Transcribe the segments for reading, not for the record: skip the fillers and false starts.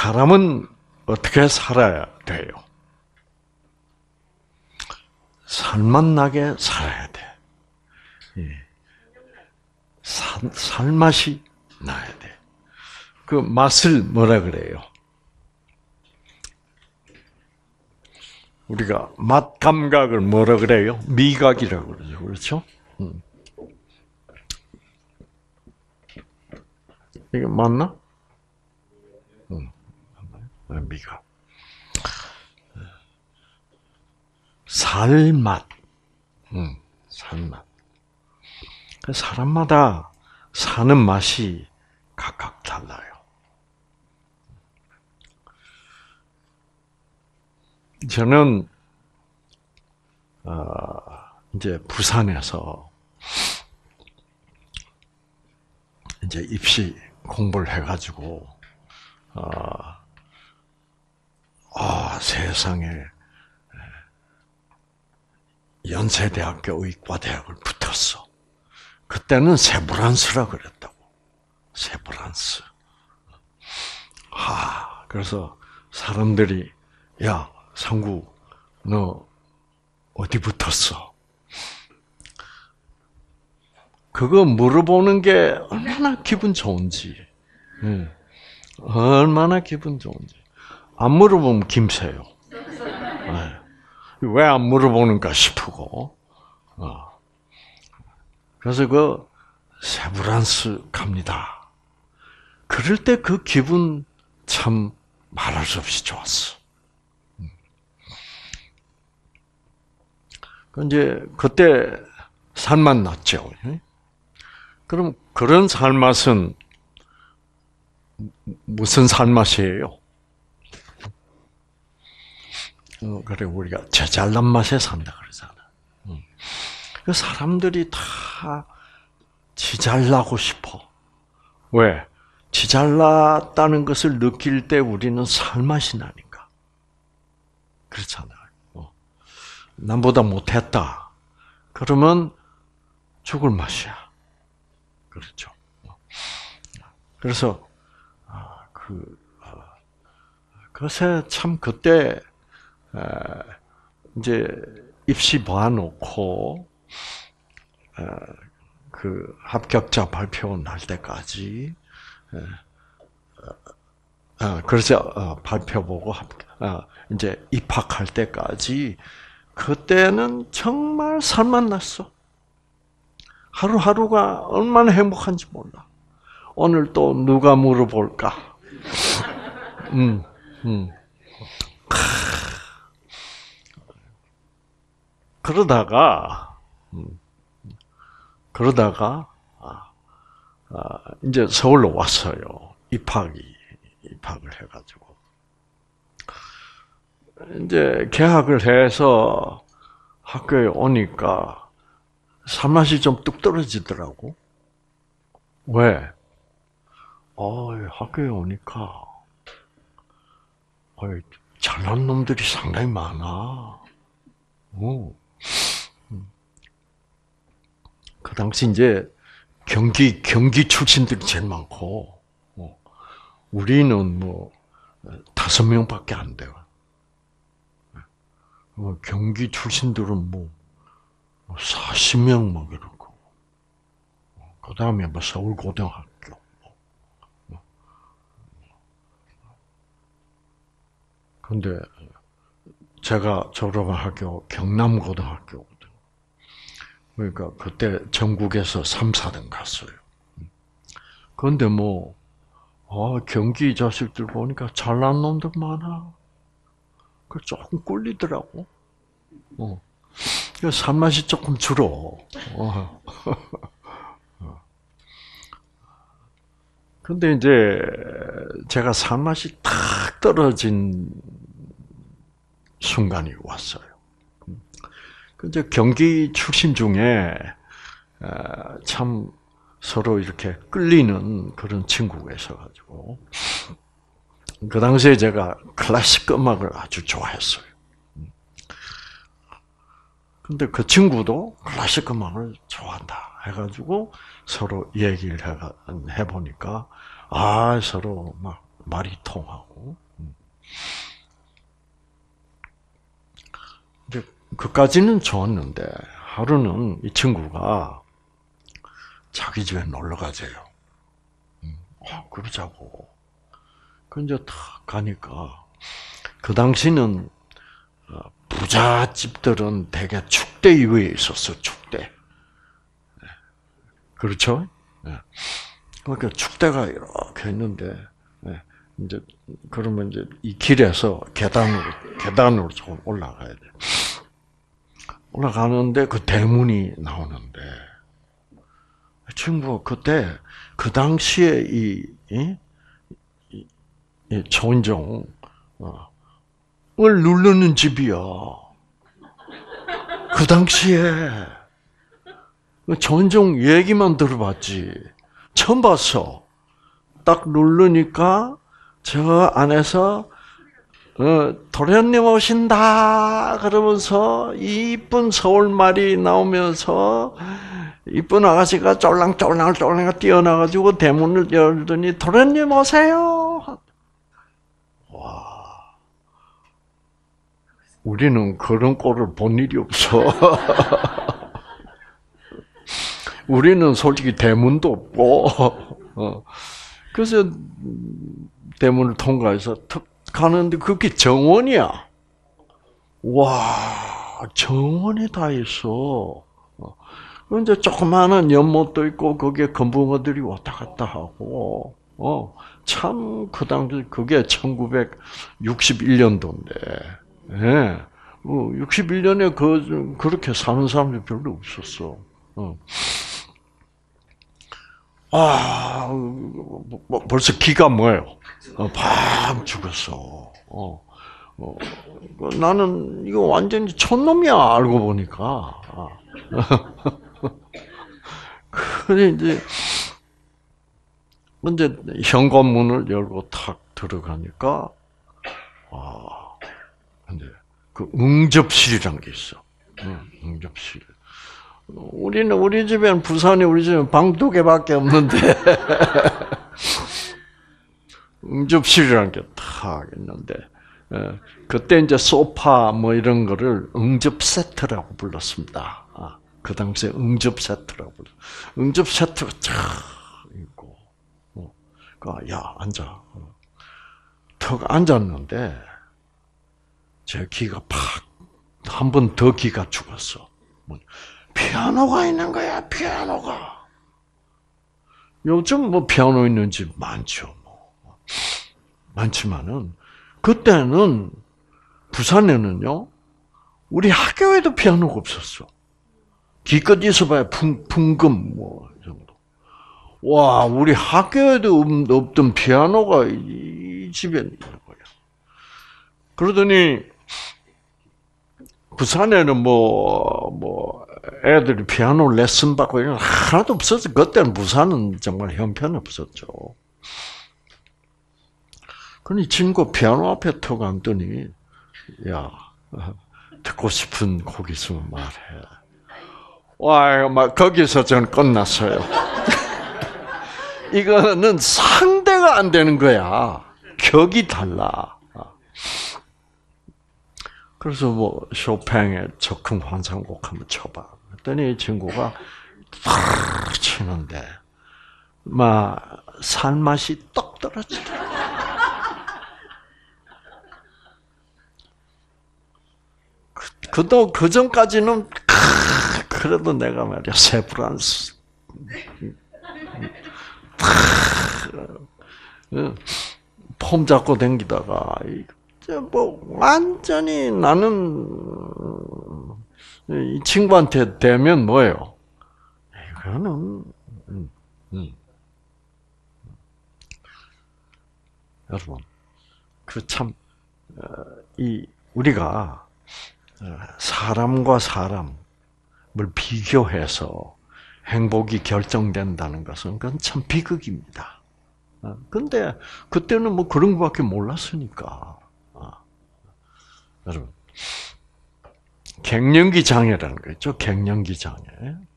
사람은 어떻게 살아야 돼요? 살맛나게 살아야 돼. 살맛이 나야 돼. 그 맛을 뭐라 그래요? 우리가 맛 감각을 뭐라 그래요? 미각이라고 그러죠. 그렇죠? 이게 맞나? 미각. 살맛. 살맛. 사람마다 사는 맛이 각각 달라요. 저는 이제 부산에서 이제 입시 공부를 해가지고 세상에 연세대학교 의과대학을 붙었어. 그때는 세브란스라 그랬다고. 세브란스. 그래서 사람들이 야, 상구, 너 어디 붙었어? 그거 물어보는 게 얼마나 기분 좋은지. 얼마나 기분 좋은지. 안 물어보면 김새요. 왜 안 물어보는가 싶고. 그래서 그 세브란스 갑니다. 그럴 때 그 기분 참 말할 수 없이 좋았어. 이제 그때 살맛 났죠. 그럼 그런 살맛은 무슨 살맛이에요? 그래 우리가 제잘난 맛에 산다 그러잖아. 사람들이 다 지잘나고 싶어. 왜? 지잘났다는 것을 느낄 때 우리는 살맛이 나니까. 그렇잖아요. 남보다 못했다. 그러면 죽을 맛이야. 그렇죠. 그래서 그것에 참 그때 이제 입시 봐놓고 그 합격자 발표 날 때까지 그래서 발표 보고 이제 입학할 때까지 그때는 정말 살맛 났어. 하루하루가 얼마나 행복한지 몰라. 오늘 또 누가 물어볼까? 그러다가 이제 서울로 왔어요. 입학을 해가지고. 이제 개학을 해서 학교에 오니까 살맛이 좀 뚝 떨어지더라고. 왜? 학교에 오니까 잘난 놈들이 상당히 많아. 그 당시 이제 경기 출신들이 제일 많고, 우리는 5명밖에 안 돼요. 경기 출신들은 40명 이러고, 그 다음에 서울고등학교. 근데 제가 졸업한 학교 경남고등학교거든. 그러니까 그때 전국에서 3, 4등 갔어요. 그런데 경기 자식들 보니까 잘난 놈들 많아. 그 조금 꿀리더라고. 살맛이 조금 줄어. 근데 이제 제가 살맛이 탁 떨어진 순간이 왔어요. 이제 경기 출신 중에 참 서로 이렇게 끌리는 그런 친구가 있어가지고 그 당시에 제가 클래식 음악을 아주 좋아했어요. 근데 그 친구도 클래식 음악을 좋아한다 해가지고 서로 얘기를 해보니까 서로 막 말이 통하고. 이제 그까지는 좋았는데 하루는 이 친구가 자기 집에 놀러 가재요. 그러자고. 그 이제 탁 가니까 그 당시는 부잣집들은 대개 축대 위에 있었어. 축대. 그렇죠? 그러니까 축대가 이렇게 있는데 이제 그러면 이제 이 길에서 계단으로 조금 올라가야 돼. 올라가는데 그 대문이 나오는데 친구가 그때 그 당시에 이 조인종을 누르는 집이야. 그 당시에 조인종 얘기만 들어봤지 처음 봤어. 딱 누르니까 저 안에서 도련님 오신다 그러면서 이쁜 서울말이 나오면서 이쁜 아가씨가 쫄랑쫄랑 뛰어나가지고 대문을 열더니 도련님 오세요. 와, 우리는 그런 꼴을 본 일이 없어. 우리는 솔직히 대문도 없고, 그래서 대문을 통과해서 턱 가는데 그게 정원이야. 와, 정원이 다 있어. 이제 조그마한 연못도 있고 거기에 금붕어들이 왔다 갔다 하고, 참 그 당시 그게 1961년도인데, 예, 61년에 그렇게 사는 사람들이 별로 없었어. 벌써 기가 뭐예요? 팍 죽었어. 나는 이거 완전히 촌놈이야, 알고 보니까. 그래, 이제 현관문을 열고 탁 들어가니까, 근데 그 응접실이란 게 있어. 응접실. 우리 집에는 부산에 우리 집에는 방 2개밖에 없는데 응접실이라는 게 탁 있는데 그때 이제 소파 뭐 이런 거를 응접 세트라고 불렀습니다. 그 당시에 응접 세트라고 불렀. 응접 세트가 쫙 있고, 야 앉아. 턱 앉았는데 제 기가 팍 한 번 더 기가 죽었어. 피아노가 있는 거야, 피아노가. 요즘 뭐 피아노 있는 집 많죠, 뭐. 많지만은, 그때는, 부산에는요, 우리 학교에도 피아노가 없었어. 기껏 있어봐야 풍금, 뭐, 이 정도. 와, 우리 학교에도 없던 피아노가 이 집에 있는 거야. 그러더니, 부산에는 애들이 피아노 레슨 받고 이런 하나도 없었어. 그때는 부산은 정말 형편없었죠. 그러니 친구 피아노 앞에 턱 앉더니, 야, 듣고 싶은 곡 있으면 말해. 와, 막 거기서 저는 끝났어요. 이거는 상대가 안 되는 거야. 격이 달라. 그래서 뭐 쇼팽의 적흥 환상곡 한번 쳐봐. 그랬더니 이 친구가 탁 치는데 막 살맛이 떡 떨어지더라고. 그 전까지는 그래도 내가 말이야 세브란스 폼 잡고 댕기다가 뭐 완전히 나는 이 친구한테 대면 뭐예요? 이거는 여러분 그 참 이 우리가 사람과 사람을 비교해서 행복이 결정된다는 것은 그건 참 비극입니다. 근데 그때는 뭐 그런 것밖에 몰랐으니까. 여러분, 갱년기 장애라는 거 있죠. 갱년기 장애.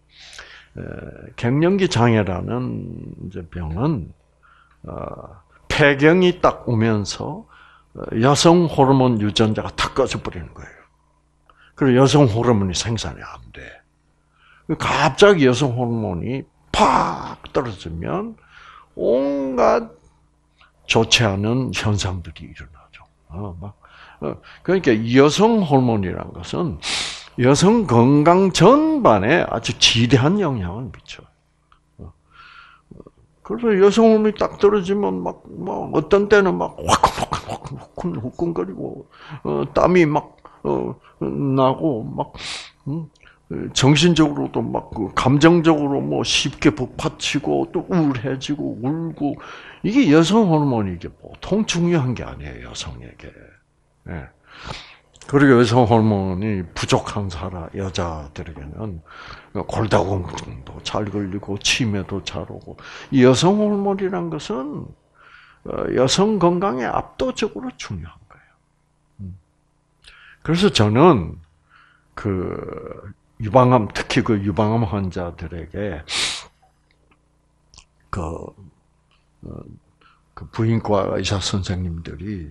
갱년기 장애라는 이제 병은 폐경이 딱 오면서 여성 호르몬 유전자가 탁 꺼져 버리는 거예요. 그리고 여성 호르몬이 생산이 안 돼. 갑자기 여성 호르몬이 팍 떨어지면 온갖 좋지 않은 현상들이 일어나죠. 그러니까 여성 호르몬이라는 것은 여성 건강 전반에 아주 지대한 영향을 미쳐요. 그래서 여성 호르몬이 딱 떨어지면 막 어떤 때는 막 화끈화끈거리고 땀이 막 나고 막 정신적으로도 막 감정적으로 뭐 쉽게 북받치고 또 우울해지고 울고 이게 여성 호르몬이 이게 보통 중요한 게 아니에요 여성에게. 예. 그리고 여성 호르몬이 부족한 여자들에게는 골다공증도 잘 걸리고 치매도 잘 오고 이 여성 호르몬이란 것은 여성 건강에 압도적으로 중요한 거예요. 그래서 저는 유방암 특히 유방암 환자들에게 부인과 의사 선생님들이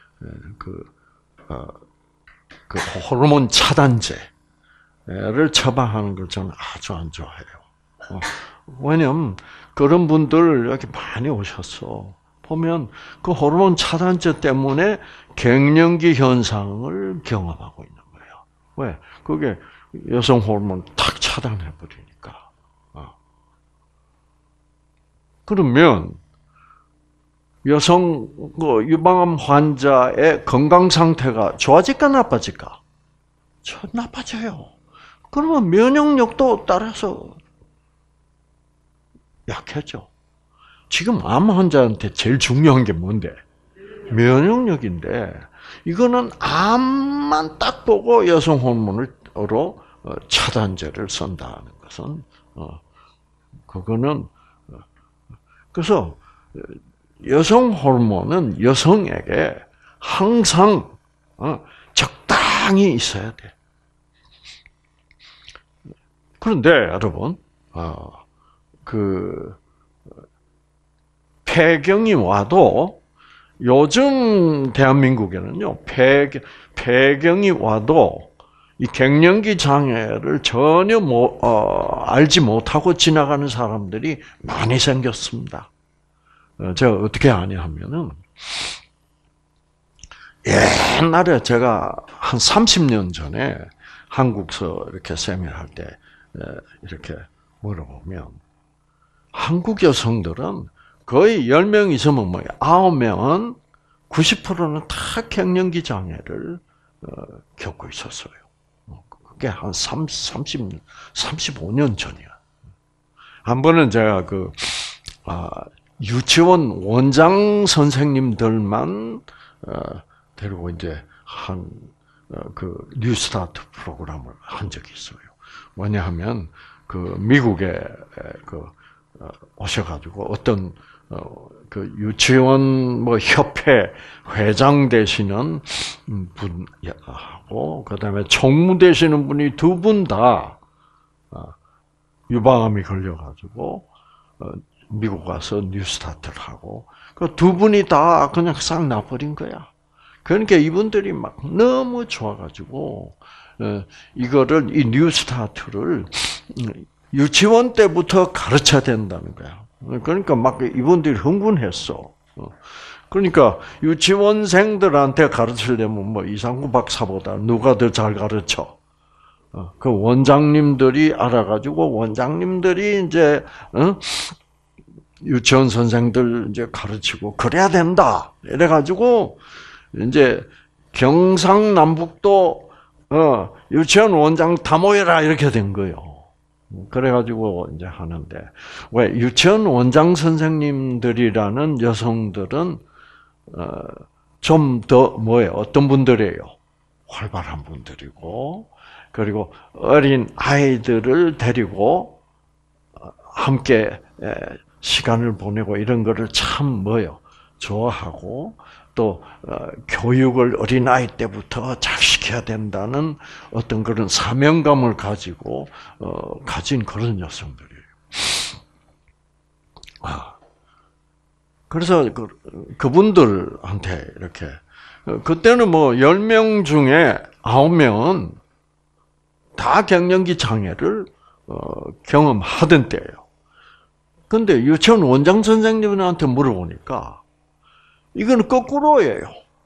호르몬 차단제를 처방하는 걸 저는 아주 안 좋아해요. 왜냐면 그런 분들 여기 많이 오셨어. 보면 그 호르몬 차단제 때문에 갱년기 현상을 경험하고 있는 거예요. 왜? 그게 여성 호르몬 탁 차단해 버리니까. 그러면 여성 유방암 환자의 건강 상태가 좋아질까 나빠질까? 나빠져요. 그러면 면역력도 따라서 약해져. 지금 암 환자한테 제일 중요한 게 뭔데? 면역력인데 이거는 암만 딱 보고 여성 호르몬으로 차단제를 쓴다는 것은 그거는 그래서 여성 호르몬은 여성에게 항상 적당히 있어야 돼. 그런데 여러분, 폐경이 와도 요즘 대한민국에는요, 폐경이 와도 이 갱년기 장애를 전혀 알지 못하고 지나가는 사람들이 많이 생겼습니다. 제가 어떻게 아냐 하면은, 옛날에 제가 한 30년 전에 한국서 이렇게 세미나할 때 이렇게 물어보면, 한국 여성들은 거의 10명 있으면 9명은 90%는 다 갱년기 장애를 겪고 있었어요. 그게 한 35년 전이야. 한 번은 제가 유치원 원장 선생님들만 데리고 이제 뉴스타트 프로그램을 한 적이 있어요. 뭐냐하면 미국에 오셔가지고 어떤 유치원 협회 회장 되시는 분하고 그다음에 총무 되시는 분이 두 분 다 유방암이 걸려가지고 미국 와서 뉴스타트를 하고 그 두 분이 다 그냥 싹 나버린 거야. 그러니까 이분들이 막 너무 좋아가지고 이거를 이 뉴스타트를 유치원 때부터 가르쳐야 된다는 거야. 그러니까 막 이분들이 흥분했어. 그러니까 유치원생들한테 가르치려면 이상구 박사보다 누가 더 잘 가르쳐? 그 원장님들이 알아가지고 원장님들이 이제 유치원 선생들 이제 가르치고 그래야 된다. 이래가지고 이제 경상남북도 유치원 원장 다 모여라 이렇게 된 거예요. 그래가지고 이제 하는데 왜 유치원 원장 선생님들이라는 여성들은 좀 더 뭐예요? 어떤 분들이에요? 활발한 분들이고 그리고 어린 아이들을 데리고 함께 시간을 보내고 이런 거를 참 뭐요? 좋아하고 또 교육을 어린아이 때부터 잘 시켜야 된다는 어떤 그런 사명감을 가지고 가진 그런 여성들이에요. 그래서 그분들한테 이렇게 그때는 뭐 10명 중에 9명은 다 갱년기 장애를 경험하던 때예요. 근데 유치원 원장 선생님한테 물어보니까 이거는 거꾸로예요.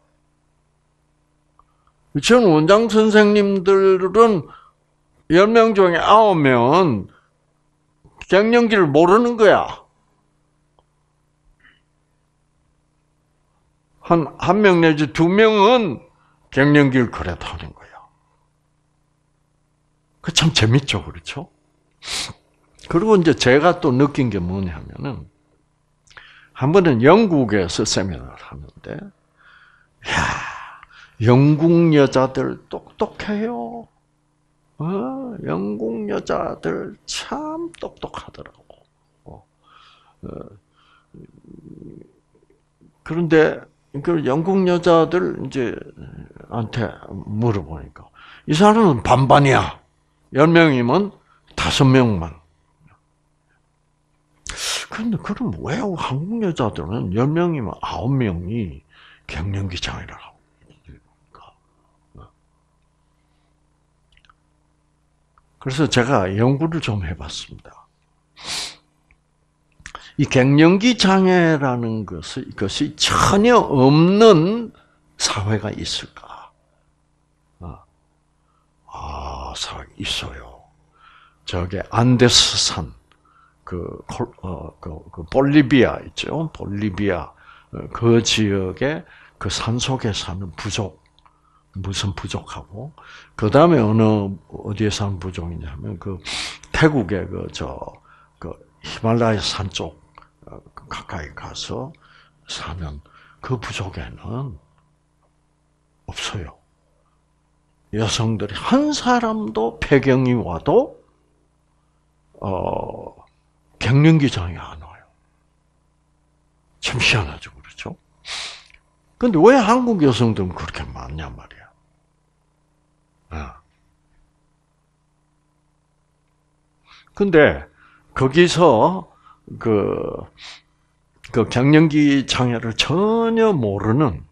유치원 원장 선생님들은 10명 중에 9명은 갱년기를 모르는 거야. 한 명 내지 2명은 갱년기를 그래도 하는 거야. 그 참 재밌죠, 그렇죠? 그리고 이제 제가 또 느낀 게 뭐냐면은, 한 번은 영국에서 세미나를 하는데, 이야, 영국 여자들 똑똑해요. 영국 여자들 참 똑똑하더라고. 그런데 그 영국 여자들 한테 물어보니까 이 사람은 반반이야. 10명이면 5명만. 그런데 그럼 왜 한국 여자들은 10명이면 9명이 갱년기 장애를 하고 있을까? 그래서 제가 연구를 좀 해봤습니다. 이 갱년기 장애라는 것이 전혀 없는 사회가 있을까? 있어요. 저게 안데스산, 볼리비아 있죠? 볼리비아, 그 지역에 그 산속에 사는 부족, 무슨 부족하고, 그 다음에 어디에 사는 부족이냐면, 태국의 히말라야 산 쪽, 가까이 가서 사는 그 부족에는 없어요. 여성들이 한 사람도 폐경이 와도 갱년기 장애 안 와요. 참 희한하죠, 그렇죠? 근데 왜 한국 여성들은 그렇게 많냐 말이야. 근데 거기서 그 갱년기 장애를 전혀 모르는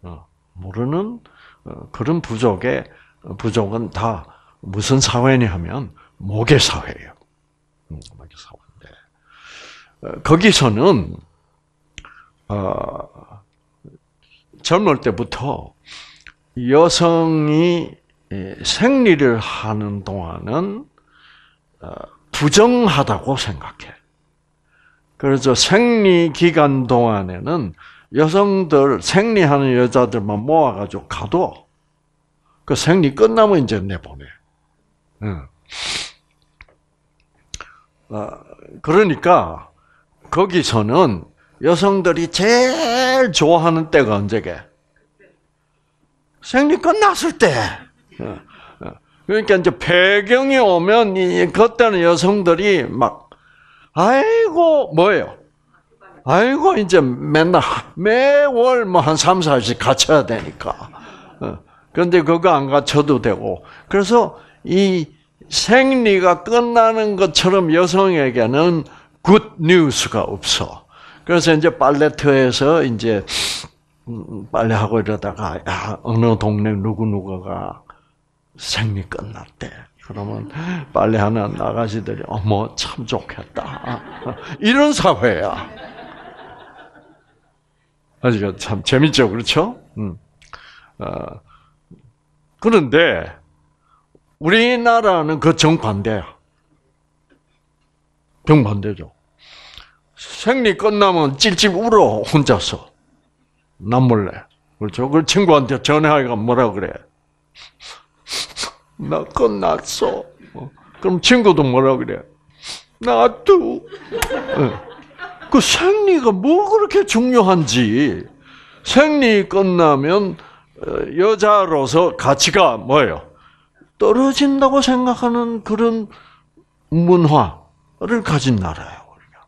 그런 부족은 다 무슨 사회냐 하면 모계 사회예요. 모계 사회인데 거기서는 젊을 때부터 여성이 생리를 하는 동안은 부정하다고 생각해. 그래서 생리 기간 동안에는 여성들, 생리하는 여자들만 모아가지고 가도 그 생리 끝나면 이제 내보내. 그러니까 거기서는 여성들이 제일 좋아하는 때가 언제게? 생리 끝났을 때. 그러니까 이제 폐경이 오면 그때는 여성들이 막 아이고 뭐예요? 아이고 이제 매월 뭐 한 3, 4일씩 갖춰야 되니까. 그런데 그거 안 갖춰도 되고. 그래서 이 생리가 끝나는 것처럼 여성에게는 굿 뉴스가 없어. 그래서 이제 빨래터에서 이제 빨래하고 이러다가 어느 동네 누구누구가 생리 끝났대. 그러면 빨래하는 아가씨들이 어머 참 좋겠다. 이런 사회야. 아주 참 재밌죠, 그렇죠? 그런데 우리나라는 그 정반대야. 정반대죠. 생리 끝나면 찔찔 울어 혼자서 남몰래. 그렇죠? 그 친구한테 전화하기가 뭐라 그래? 나 끝났어. 그럼 친구도 뭐라 그래? 나도. 그 생리가 뭐 그렇게 중요한지. 생리 끝나면 여자로서 가치가 뭐예요? 떨어진다고 생각하는 그런 문화를 가진 나라예요, 우리가.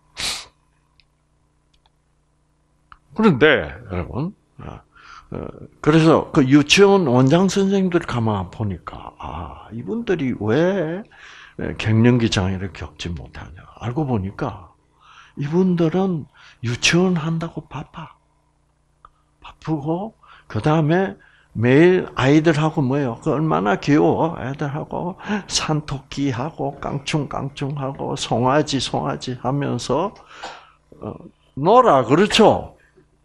그런데 여러분, 그래서 그 유치원 원장 선생님들 가만 보니까 이분들이 왜 갱년기 장애를 겪지 못하냐 알고 보니까 이분들은 유치원 한다고 바쁘고, 그 다음에 매일 아이들하고 뭐예요? 그 얼마나 귀여워. 애들하고 산토끼하고 깡충깡충하고 송아지 하면서 놀아. 그렇죠?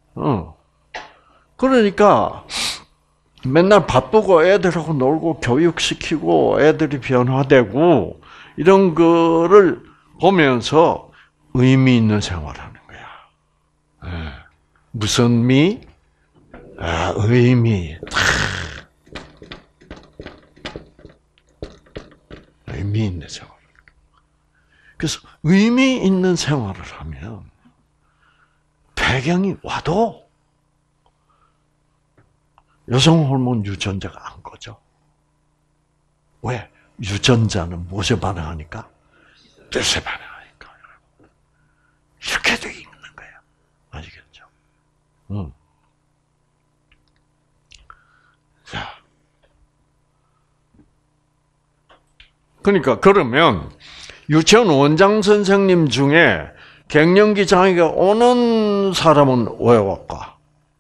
그러니까 맨날 바쁘고 애들하고 놀고 교육시키고 애들이 변화되고 이런 거를 보면서 의미 있는 생활하는 거야. 무슨 미? 의미. 의미 있는 생활. 그래서 의미 있는 생활을 하면 배경이 와도 여성 호르몬 유전자가 안 꺼져. 왜? 유전자는 무엇에 반응하니까? 뜻에 반응하니까. 이렇게 돼 있는 거예요. 아시겠죠? 자. 그러니까, 그러면, 유치원 원장 선생님 중에 갱년기 장애가 오는 사람은 왜 올까?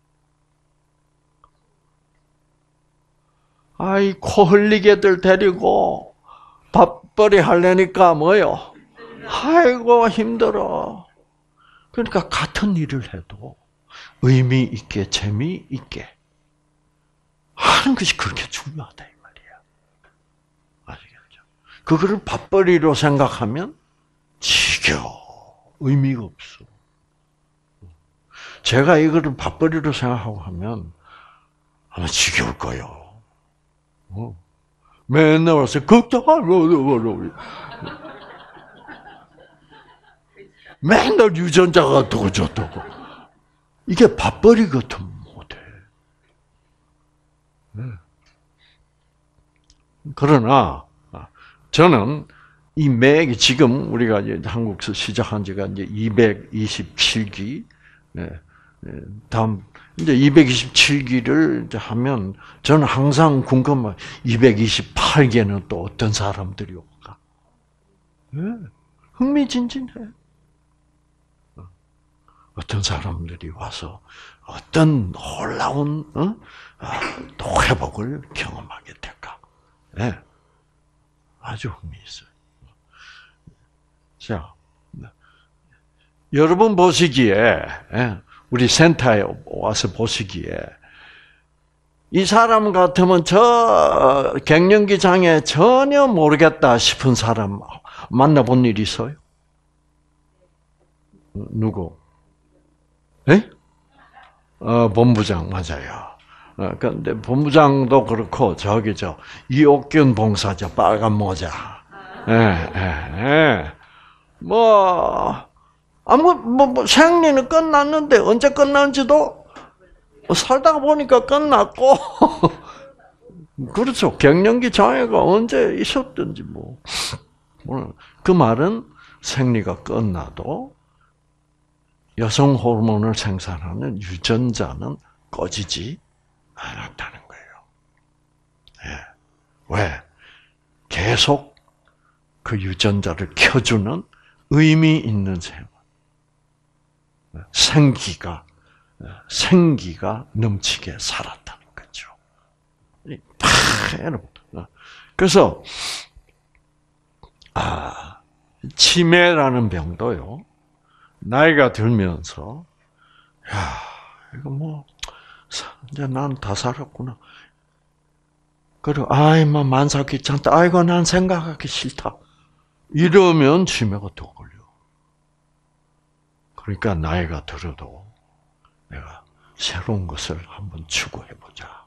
아이, 코 흘리게들 데리고 밥벌이 하려니까 뭐요? 아이고, 힘들어. 그러니까 같은 일을 해도 의미 있게, 재미있게 하는 것이 그렇게 중요하다, 이 말이야. 아시겠죠? 그거를 밥벌이로 생각하면 지겨워. 의미가 없어. 제가 이거를 밥벌이로 생각하고 하면 아마 지겨울 거예요. 맨날 와서 걱정하고 맨날 유전자가 어떻고 저떻고 이게 밥벌이 같으면 못해. 그러나 저는 이 맥이 지금 우리가 이제 한국에서 시작한 지가 이제 227기, 다음 이제 227기를 이제 하면 저는 항상 궁금한 228기에는 또 어떤 사람들이 올까? 흥미진진해. 어떤 사람들이 와서 어떤 놀라운 또 회복을 경험하게 될까? 네. 아주 흥미있어요. 자, 여러분 보시기에 우리 센터에 와서 보시기에 이 사람 같으면 저 갱년기 장애 전혀 모르겠다 싶은 사람 만나본 일 있어요? 누구? 예? 본부장 맞아요. 그런데 본부장도 그렇고 저기 이옥균 봉사자 빨간 모자. 생리는 끝났는데 언제 끝난지도 살다가 보니까 끝났고 그렇죠. 갱년기 장애가 언제 있었든지 그 말은 생리가 끝나도 여성 호르몬을 생산하는 유전자는 꺼지지 않았다는 거예요. 왜? 계속 그 유전자를 켜주는 의미 있는 생활. 생기가 넘치게 살았다는 거죠. 그래서 치매라는 병도요. 나이가 들면서 이거 이제 난 다 살았구나. 그리고 만사 귀찮다. 아이고 난 생각하기 싫다. 이러면 치매가 더 걸려. 그러니까 나이가 들어도 내가 새로운 것을 한번 추구해보자.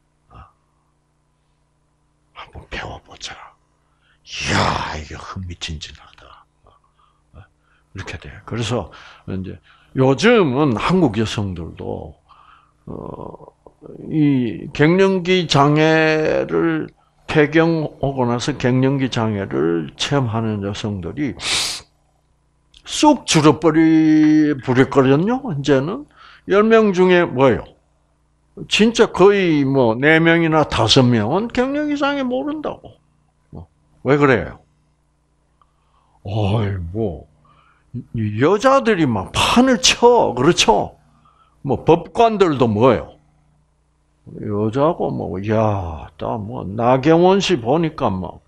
한번 배워보자. 이야, 이게 흥미진진하다. 이렇게 돼. 그래서 이제 요즘은 한국 여성들도 이 갱년기 장애를 폐경 오고 나서 갱년기 장애를 체험하는 여성들이 쑥 줄어버렸거든요. 이제는 10명 중에 뭐예요? 진짜 거의 4명이나 5명은 갱년기 장애 모른다고. 왜 그래요? 여자들이 막 판을 쳐. 그렇죠? 뭐 법관들도 뭐예요? 여자고 뭐, 야, 나 뭐 나경원 씨 보니까 막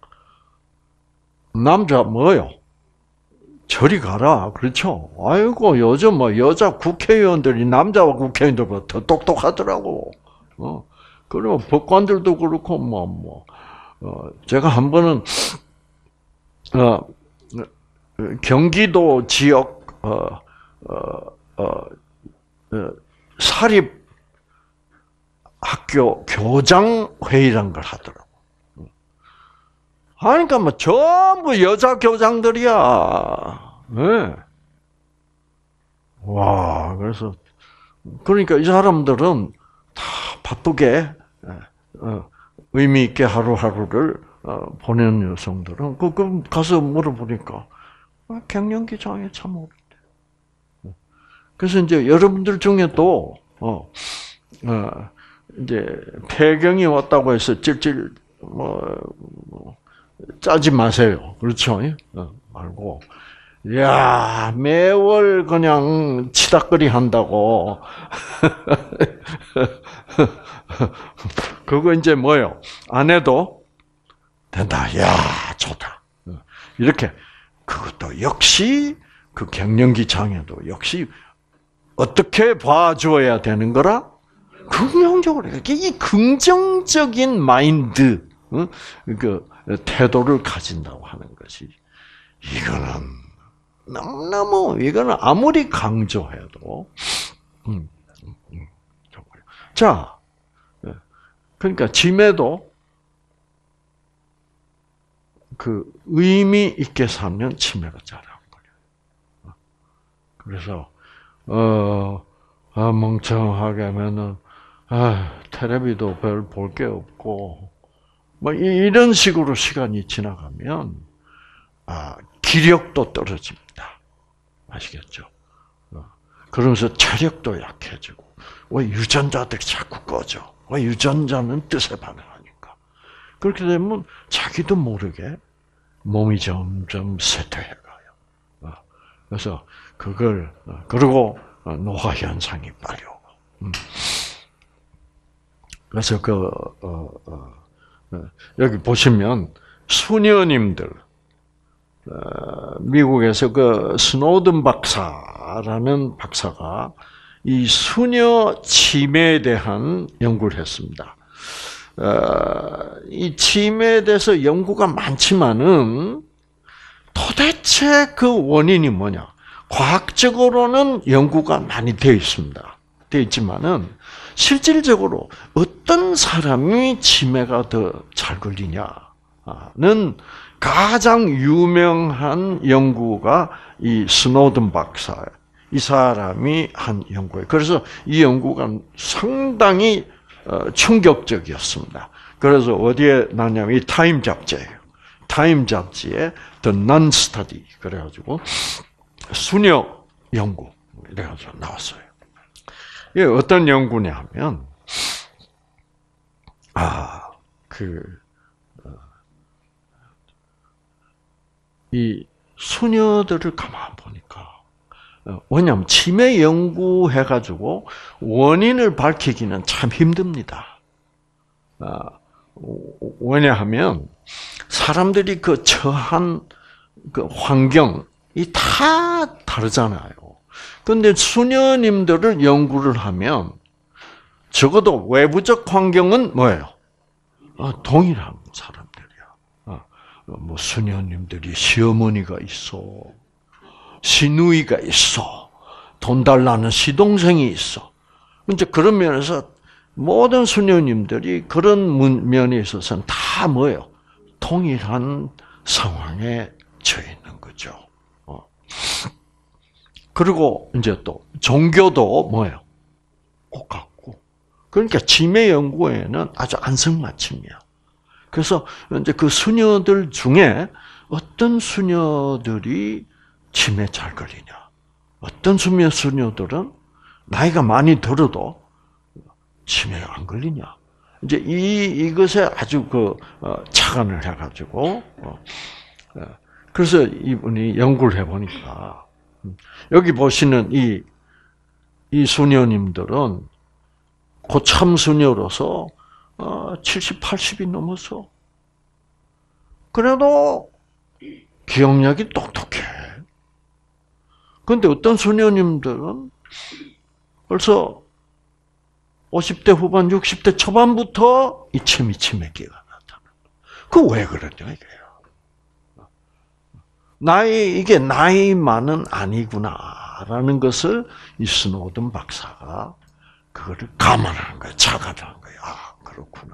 남자 뭐요? 저리 가라. 그렇죠? 아이고, 요즘 뭐 여자 국회의원들이 남자와 국회의원들보다 더 똑똑하더라고. 그리고 법관들도 그렇고, 제가 한 번은, 경기도 지역, 사립 학교 교장 회의란 걸 하더라고. 그러니까 뭐 전부 여자 교장들이야. 네. 와, 그래서 그러니까 이 사람들은 다 바쁘게 의미 있게 하루하루를 보내는 여성들은 그 가서 물어보니까 갱년기 장애 참 어렵대. 그래서 이제 여러분들 중에 또 이제 폐경이 왔다고 해서 찔찔 짜지 마세요. 그렇죠? 말고, 야, 매월 그냥 치닥거리 한다고. 그거 이제 뭐요? 안 해도 된다. 야, 좋다. 이렇게, 그것도 역시, 그 갱년기 장애도 역시 어떻게 봐줘야 되는 거라? 긍정적으로. 이 긍정적인 마인드, 그, 태도를 가진다고 하는 것이, 이거는 너무너무, 이거는 아무리 강조해도, 자, 그러니까 치매도 그 의미 있게 살면 치매가 잘 안 걸려요. 그래서, 멍청하게 하면은, 텔레비도 별 볼 게 없고, 뭐 이런 식으로 시간이 지나가면 기력도 떨어집니다. 아시겠죠? 그러면서 체력도 약해지고 왜 유전자들이 자꾸 꺼져? 왜 유전자는 뜻에 반응하니까? 그렇게 되면 자기도 모르게 몸이 점점 쇠퇴해가요. 그래서 그걸 그리고 노화 현상이 빨리 오고. 그래서 여기 보시면 수녀님들 미국에서 그 스노든 박사라는 박사가 이 수녀 치매에 대한 연구를 했습니다. 이 치매에 대해서 연구가 많지만은 도대체 그 원인이 뭐냐? 과학적으로는 연구가 많이 되어 있습니다. 되어 있지만은 실질적으로 어떤 사람이 치매가 더 잘 걸리냐는 가장 유명한 연구가 이 스노든 박사, 이 사람이 한 연구예요. 그래서 이 연구가 상당히 충격적이었습니다. 그래서 어디에 나냐면 이 타임 잡지예요. 타임 잡지에 The Nun Study 그래가지고 수녀 연구 이래가지고 나왔어요. 이게 어떤 연구냐면 이 수녀들을 가만 보니까 왜냐하면 치매 연구해가지고 원인을 밝히기는 참 힘듭니다. 왜냐하면 사람들이 그 처한 그 환경이 다 다르잖아요. 그런데 수녀님들을 연구를 하면 적어도 외부적 환경은 뭐예요? 동일한 사람들이야. 뭐 수녀님들이 시어머니가 있어, 시누이가 있어, 돈 달라는 시동생이 있어. 이제 그런 면에서 모든 수녀님들이 그런 면에 있어서는 다 뭐예요? 동일한 상황에 처해 있는 거죠. 그리고 이제 또 종교도 뭐예요? 똑같고. 그러니까 치매 연구에는 아주 안성맞춤이야. 그래서 이제 그 수녀들 중에 어떤 수녀들이 치매 잘 걸리냐, 어떤 수녀들은 나이가 많이 들어도 치매가 안 걸리냐. 이제 이것에 아주 착안을 해가지고 그래서 이분이 연구를 해보니까 여기 보시는 이 수녀님들은 고참 수녀로서 70, 80이 넘었어. 그래도 기억력이 똑똑해. 그런데 어떤 수녀님들은 벌써 50대 후반, 60대 초반부터 이 치매기가 나타나. 그 왜 그러냐 이게요. 이게 나이만은 아니구나라는 것을 이 스노든 박사가 그거를 감안한 거야, 자각한 거야. 아, 그렇구나.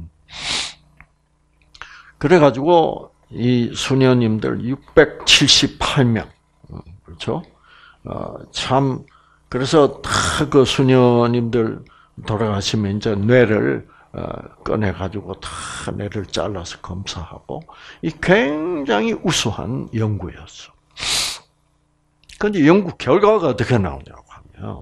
그래가지고 이 수녀님들 678명, 그렇죠? 참 그래서 다 그 수녀님들 돌아가시면 이제 뇌를 꺼내 가지고 다 뇌를 잘라서 검사하고 이 굉장히 우수한 연구였어. 그런데 연구 결과가 어떻게 나오냐고 하면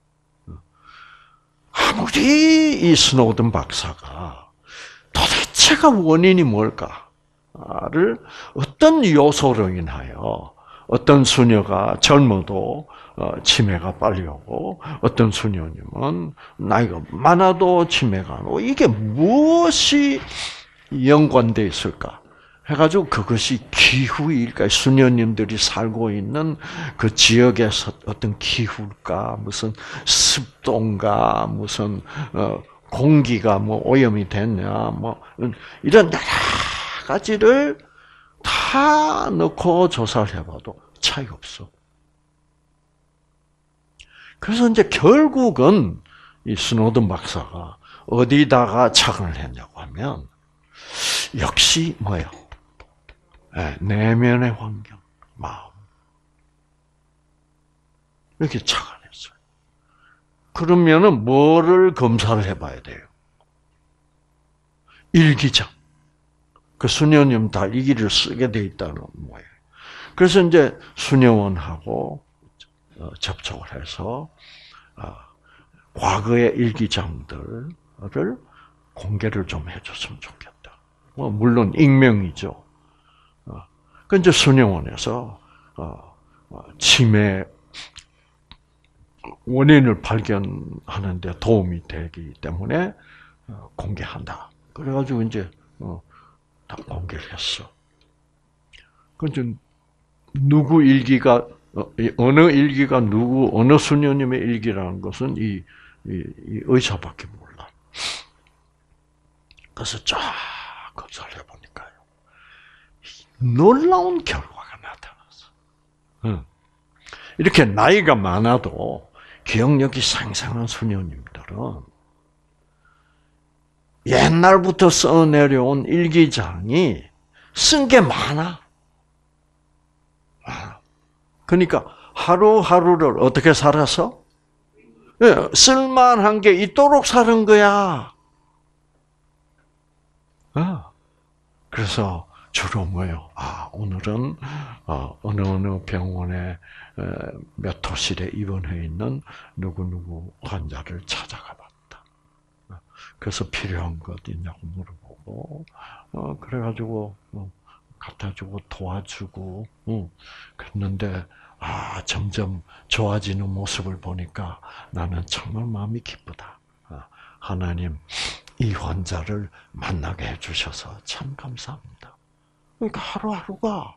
아무리 이 스노든 박사가 도대체가 원인이 뭘까를 어떤 요소로 인하여 어떤 수녀가 젊어도 치매가 빨리 오고 어떤 수녀님은 나이가 많아도 치매가 안 오고 이게 무엇이 연관되어 있을까 해가지고 그것이 기후일까 수녀님들이 살고 있는 그 지역에서 어떤 기후일까 무슨 습도인가 무슨 공기가 뭐 오염이 됐냐 뭐 이런 여러 가지를 다 넣고 조사를 해봐도 차이가 없어. 그래서 이제 결국은 이 스노든 박사가 어디다가 착안을 했냐고 하면 역시 뭐예요? 내면의 환경, 마음. 이렇게 착안했어요. 그러면은 뭐를 검사를 해봐야 돼요? 일기장. 그 수녀님 다 일기를 쓰게 돼 있다는 거예요. 그래서 이제 수녀원하고 접촉을 해서 과거의 일기장들을 공개를 좀 해줬으면 좋겠다. 뭐 물론 익명이죠. 그 이제 수녀원에서 치매 원인을 발견하는 데 도움이 되기 때문에 공개한다. 그래가지고 이제 다 공개를 했어. 그런데 누구 일기가 어느 일기가 누구 어느 수녀님의 일기라는 것은 이 의사밖에 몰라. 그래서 쫙 검사를 해보니까요, 놀라운 결과가 나타났어. 이렇게 나이가 많아도 기억력이 상상한 수녀님들은 옛날부터 써내려온 일기장이 쓴 게 많아. 그러니까 하루하루를 어떻게 살아서? 쓸만한 게 있도록 사는 거야. 그래서 주로 뭐예요? 오늘은 어느 병원에 몇 호실에 입원해 있는 누구 환자를 찾아가 봤다. 그래서 필요한 것 있냐고 물어보고, 그래가지고 갖다 주고 도와주고, 그랬는데 점점 좋아지는 모습을 보니까 나는 정말 마음이 기쁘다. 하나님, 이 환자를 만나게 해주셔서 참 감사합니다. 그러니까 하루하루가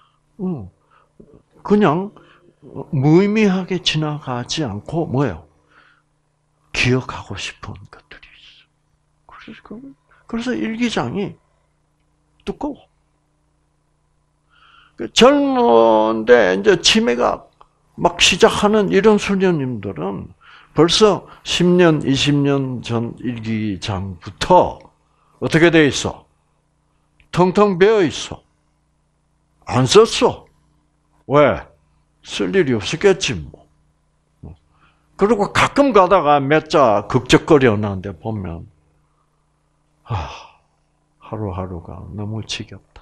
그냥 무의미하게 지나가지 않고 뭐예요? 기억하고 싶은 것들이 있어. 그래서 일기장이 두꺼워. 젊은데 이제 치매가 막 시작하는 이런 수녀님들은 벌써 10년, 20년 전 일기장부터 어떻게 돼 있어? 텅텅 비어 있어. 안 썼어. 왜? 쓸 일이 없었겠지 뭐. 그리고 가끔 가다가 몇 자 극적거렸는데 보면 하루하루가 너무 지겹다.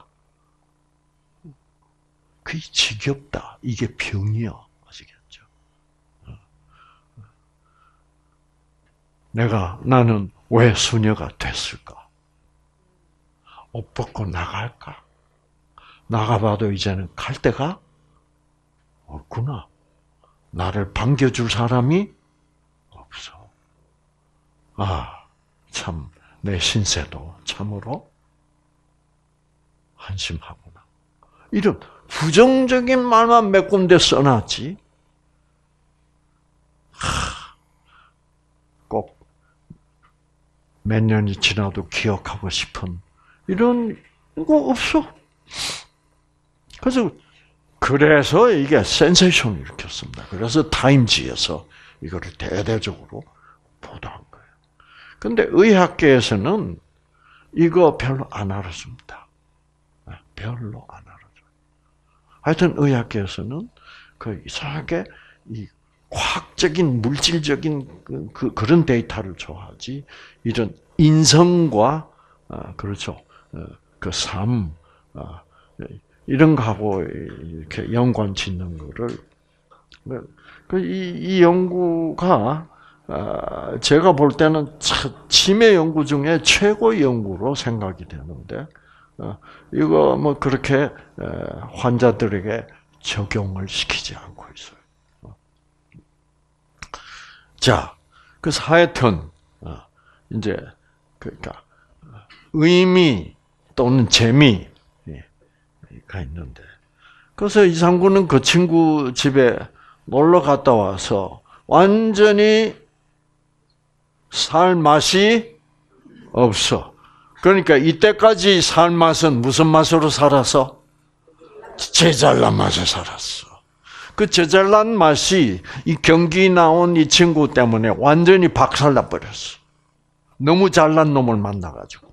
그게 지겹다. 이게 병이야. 아시겠죠? 나는 왜 수녀가 됐을까? 옷 벗고 나갈까? 나가봐도 이제는 갈 데가 없구나. 나를 반겨줄 사람이 없어. 참, 내 신세도 참으로 한심하구나. 이런 부정적인 말만 몇 군데 써놨지. 꼭 몇 년이 지나도 기억하고 싶은 이런 거 없어. 그래서 이게 센세이션을 일으켰습니다. 그래서 타임지에서 이거를 대대적으로 보도한 거예요. 근데 의학계에서는 이거 별로 안 알았습니다. 별로 안 알아줘요. 하여튼 의학계에서는 그 이상하게 이 과학적인 물질적인 그런 데이터를 좋아하지 이런 인성과 그렇죠 그 삶 이런 거하고 이렇게 연관 짓는 거를 이 연구가 제가 볼 때는 치매 연구 중에 최고 연구로 생각이 되는데 이거 뭐 그렇게 환자들에게 적용을 시키지 않고 있어요. 자, 그래서 하여튼 이제 그러니까 의미 또는 재미가 있는데 그래서 이상구는 그 친구 집에 놀러 갔다 와서 완전히 살 맛이 없어. 그러니까 이때까지 살 맛은 무슨 맛으로 살아서? 제잘난 맛에 살았어. 그 제잘난 맛이 이 경기 나온 이 친구 때문에 완전히 박살나 버렸어. 너무 잘난 놈을 만나가지고.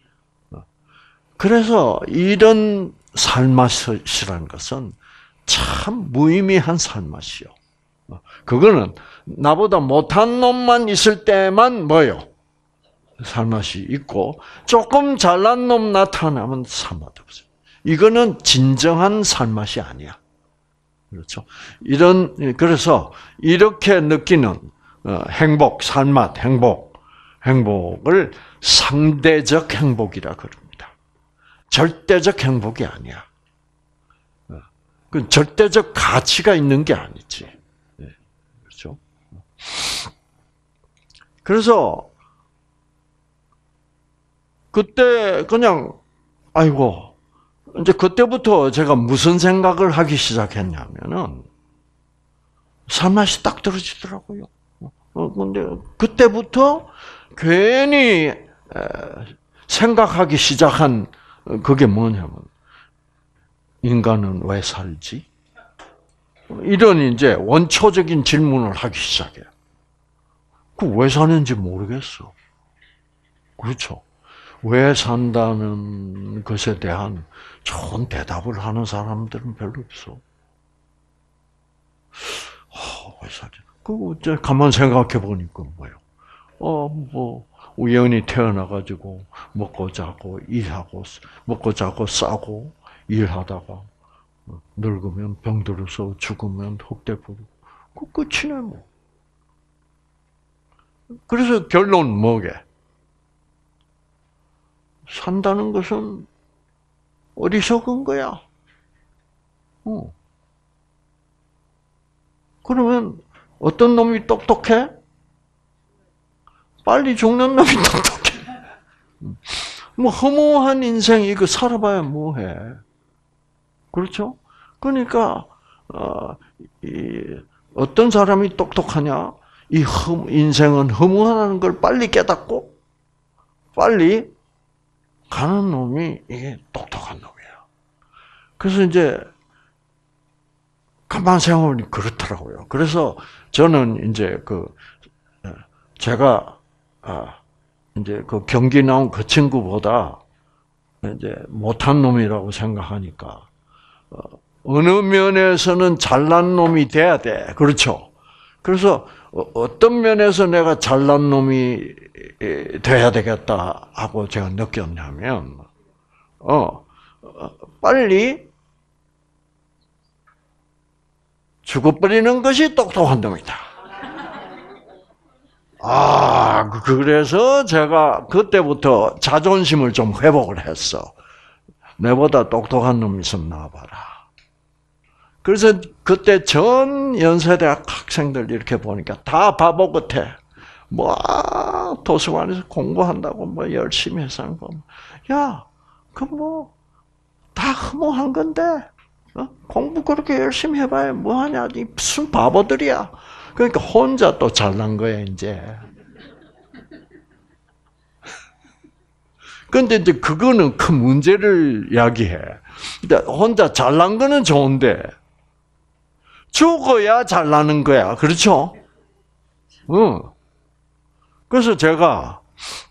그래서 이런 살맛이라는 것은 참 무의미한 살맛이요. 그거는 나보다 못한 놈만 있을 때만 뭐요? 살맛이 있고 조금 잘난 놈 나타나면 살맛 없어요. 이거는 진정한 살맛이 아니야. 그렇죠? 그래서 이렇게 느끼는 행복, 살맛, 행복을 상대적 행복이라 그럽니다. 절대적 행복이 아니야. 그 절대적 가치가 있는 게 아니지. 그렇죠? 그래서 그때 그냥 아이고 이제 그때부터 제가 무슨 생각을 하기 시작했냐면은 살맛이 딱 떨어지더라고요. 근데 그때부터 괜히 생각하기 시작한 그게 뭐냐면 인간은 왜 살지? 이런 이제 원초적인 질문을 하기 시작해요. 그 왜 사는지 모르겠어. 그렇죠? 왜 산다는 것에 대한 좋은 대답을 하는 사람들은 별로 없어. 왜 살지? 이제 가만 생각해 보니까 뭐예요? 뭐 우연히 태어나가지고 먹고 자고 일하고 먹고 자고 싸고 일하다가 늙으면 병들어서 죽으면 흑대 부르고 그 끝이네 뭐. 그래서 결론 뭐게? 산다는 것은 어리석은 거야. 그러면 어떤 놈이 똑똑해? 빨리 죽는 놈이 똑똑해. 뭐 허무한 인생 이거 살아봐야 뭐해? 그렇죠? 그러니까 어떤 사람이 똑똑하냐? 인생은 허무하다는 걸 빨리 깨닫고 빨리 가는 놈이 이게 똑똑한 놈이야. 그래서 이제 가만 생각해보니 그렇더라고요. 그래서 저는 이제 제가 이제 그 경기 나온 그 친구보다 이제 못한 놈이라고 생각하니까 어느 면에서는 잘난 놈이 돼야 돼. 그렇죠? 그래서 어떤 면에서 내가 잘난 놈이 돼야 되겠다 하고 제가 느꼈냐면 빨리 죽어버리는 것이 똑똑한 놈이다. 그래서 제가 그때부터 자존심을 좀 회복을 했어. 내보다 똑똑한 놈 있으면 나와봐라. 그래서 그때 전 연세대학 학생들 이렇게 보니까 다 바보 같아. 뭐 도서관에서 공부한다고 뭐 열심히 해서 거. 야, 그 뭐 다 허무한 건데 공부 그렇게 열심히 해봐야 뭐 하냐? 무슨 바보들이야. 그러니까 혼자 또 잘난 거야 이제. 근데 이제 그거는 큰 문제를 야기해. 혼자 잘난 거는 좋은데 죽어야 잘나는 거야. 그렇죠? 응. 그래서 제가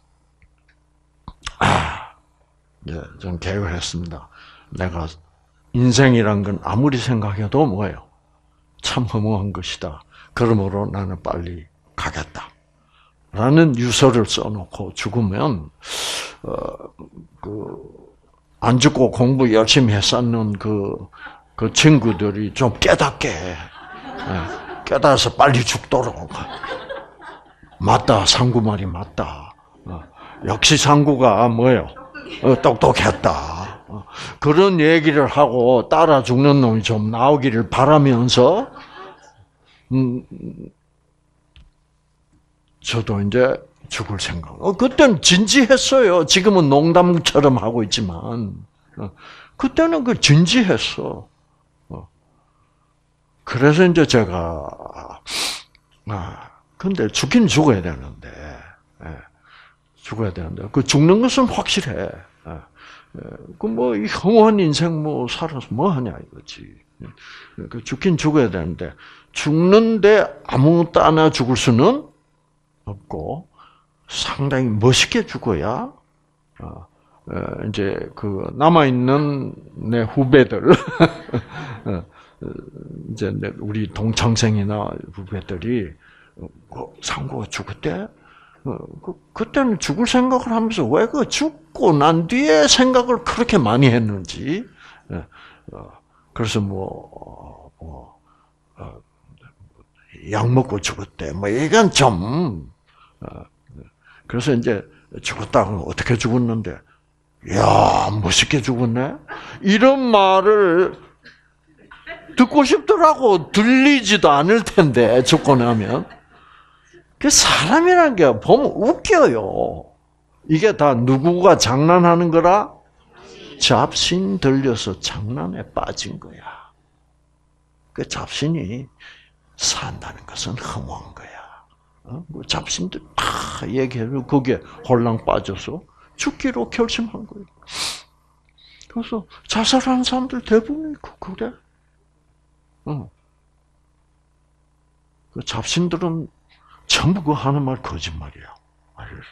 좀 계획을 했습니다. 내가 인생이란 건 아무리 생각해도 뭐예요? 참 허무한 것이다. 그러므로 나는 빨리 가겠다. 라는 유서를 써놓고 죽으면 안 죽고 공부 열심히 했었는 그 친구들이 좀 깨닫게 깨달아서 빨리 죽도록. 맞다, 상구 말이 맞다. 역시 상구가 뭐예요? 똑똑했다. 그런 얘기를 하고 따라 죽는 놈이 좀 나오기를 바라면서 저도 이제 죽을 생각. 그때는 진지했어요. 지금은 농담처럼 하고 있지만 그때는 그 진지했어. 그래서 이제 제가 근데 죽긴 죽어야 되는데 죽어야 되는데 그 죽는 것은 확실해. 그 뭐 이 허무한 인생 뭐 살아서 뭐 하냐 이거지. 그 죽긴 죽어야 되는데 죽는데 아무 따나 죽을 수는 없고 상당히 멋있게 죽어야 이제 그 남아 있는 내 후배들 이제 우리 동창생이나 후배들이 상구가 죽을 때 그때는 죽을 생각을 하면서 왜 그 죽고 난 뒤에 생각을 그렇게 많이 했는지. 그래서 약 먹고 죽었대. 뭐 이건 좀. 그래서 이제 죽었다고 어떻게 죽었는데, 야 멋있게 죽었네. 이런 말을 듣고 싶더라고. 들리지도 않을 텐데 죽고 나면. 그 사람이란 게 보면 웃겨요. 이게 다 누구가 장난하는 거라? 잡신 들려서 장난에 빠진 거야. 그 잡신이 산다는 것은 허무한 거야. 잡신들 다 얘기해도 거기에 홀랑 빠져서 죽기로 결심한 거예요. 그래서 자살하는 사람들 대부분이 그래. 그 잡신들은 전부 그 하는 말 거짓말이야. 알겠어요?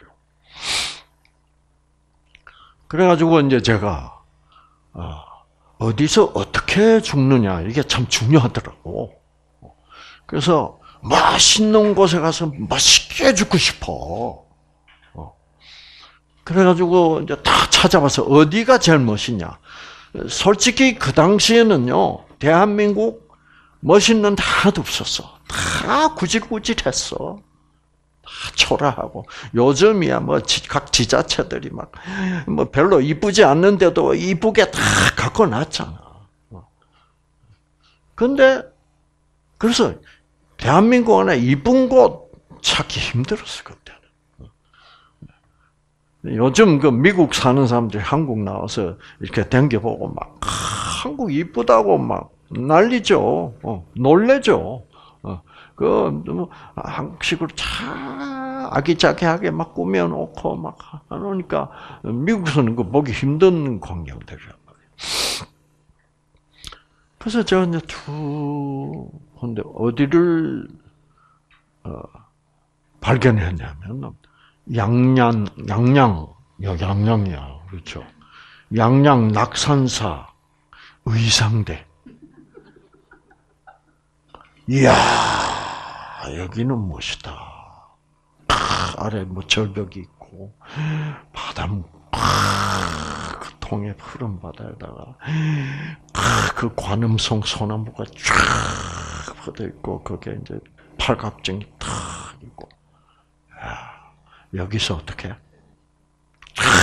그래가지고 이제 제가 어디서 어떻게 죽느냐 이게 참 중요하더라고. 그래서 맛있는 곳에 가서 맛있게 죽고 싶어. 그래가지고 이제 다 찾아봐서 어디가 제일 멋있냐. 솔직히 그 당시에는요 대한민국 멋있는 데 하나도 없었어. 다 구질구질했어. 다 초라하고. 요즘이야 뭐 각 지자체들이 막 뭐 별로 이쁘지 않는데도 이쁘게 다 갖고 놨잖아. 근데 그래서 대한민국 안에 이쁜 곳 찾기 힘들었어 그때는. 요즘 그 미국 사는 사람들이 한국 나와서 이렇게 댕겨보고 막 한국 이쁘다고 막 난리죠. 놀래죠. 그 한국식으로 참 아기자기하게 막 꾸며놓고 막 하니까 미국에서는 그 보기 힘든 광경들이란 말이에요. 그래서 제가 이제 근데 어디를 발견했냐면 양양이야, 그렇죠? 양양 낙산사 의상대. 이야, 여기는 멋있다. 아래 뭐 절벽이 있고, 바다, 그 통에 푸른 바다에다가, 그 관음송 소나무가 쫙 퍼져 있고, 거기에 이제 팔각정이 탁 있고, 여기서 어떻게?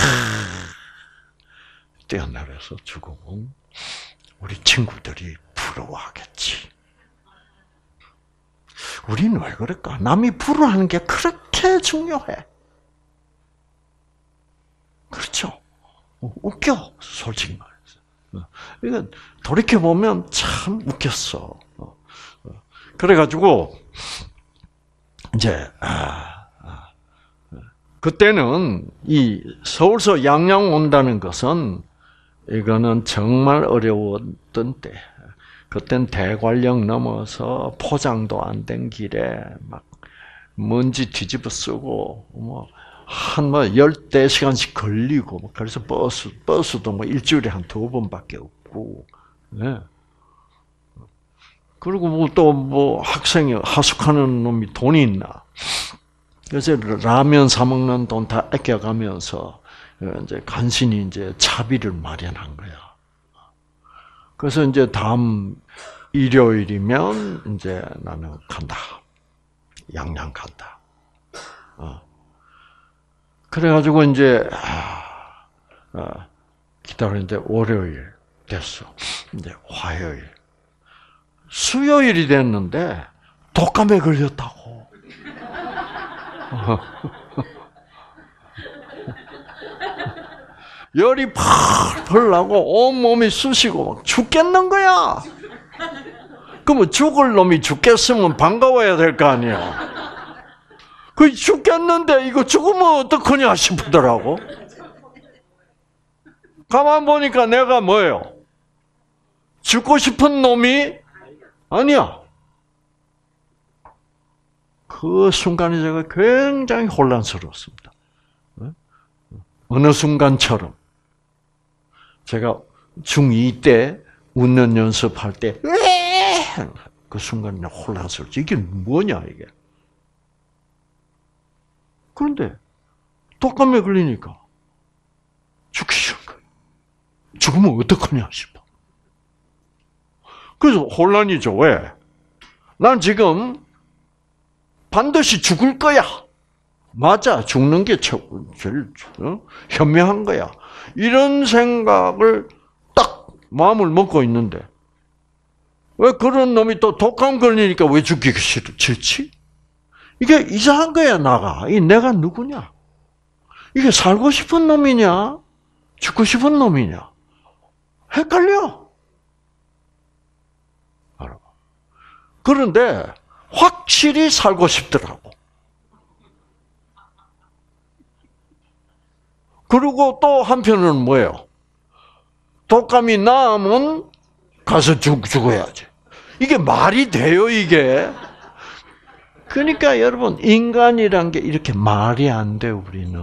뛰어내려서 죽어본 우리 친구들이 부러워하겠지. 우리는 왜 그럴까? 남이 부러워하는 게 그렇게 중요해. 그렇죠? 웃겨, 솔직히 말해서. 이거 돌이켜보면 참 웃겼어. 그래가지고, 이제, 그때는 이 서울서 양양 온다는 것은 이거는 정말 어려웠던 때. 그땐 대관령 넘어서 포장도 안 된 길에 막 먼지 뒤집어 쓰고 한 10대시간씩 걸리고 그래서 버스도 일주일에 한 2번밖에 없고. 네. 그리고 또 학생이 하숙하는 놈이 돈이 있나? 그래서 라면 사 먹는 돈 다 아껴가면서 이제 간신히 이제 차비를 마련한 거야. 그래서 이제 다음 일요일이면 이제 나는 간다. 양양 간다. 그래가지고 이제 기다렸는데 월요일 됐어. 이제 화요일, 수요일이 됐는데 독감에 걸렸다고. 열이 펄펄 나고 온몸이 쑤시고 막 죽겠는 거야. 그러면 죽을 놈이 죽겠으면 반가워야 될 거 아니야. 그 죽겠는데 이거 죽으면 어떡하냐 싶더라고. 가만 보니까 내가 뭐예요? 죽고 싶은 놈이 아니야. 그 순간에 제가 굉장히 혼란스러웠습니다. 어느 순간처럼 제가 중2 때 웃는 연습할 때 그 순간에 혼란스럽지. 이게 뭐냐 이게. 그런데 독감에 걸리니까 죽기 싫은 거예요. 죽으면 어떡하냐 싶어. 그래서 혼란이죠. 왜? 난 지금 반드시 죽을 거야. 맞아. 죽는 게 제일 현명한 거야. 이런 생각을 딱 마음을 먹고 있는데 왜 그런 놈이 또 독감 걸리니까 왜 죽기가 싫지? 이게 이상한 거야, 나가. 이 내가 누구냐? 이게 살고 싶은 놈이냐? 죽고 싶은 놈이냐? 헷갈려. 알아. 그런데 확실히 살고 싶더라고. 그리고 또 한편으로는 뭐예요? 독감이 나으면 가서 죽어야지. 이게 말이 돼요, 이게? 그러니까 여러분, 인간이란 게 이렇게 말이 안 돼, 우리는.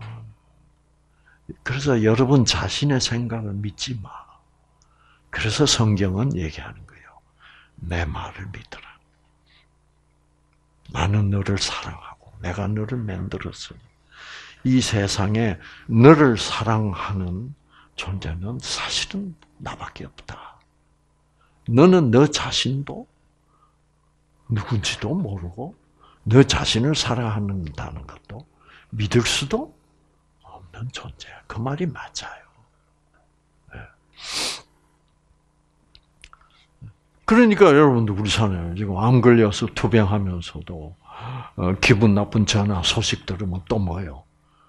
그래서 여러분 자신의 생각을 믿지 마. 그래서 성경은 얘기하는 거예요. 내 말을 믿어라. 나는 너를 사랑하고 내가 너를 만들었으니 이 세상에 너를 사랑하는 존재는 사실은 나밖에 없다. 너는 너 자신도 누군지도 모르고 너 자신을 사랑한다는 것도 믿을 수도 없는 존재야. 그 말이 맞아요. 그러니까 여러분도 그렇잖아요. 지금 암 걸려서 투병하면서도 기분 나쁜 전화 소식 들으면 또 뭐예요?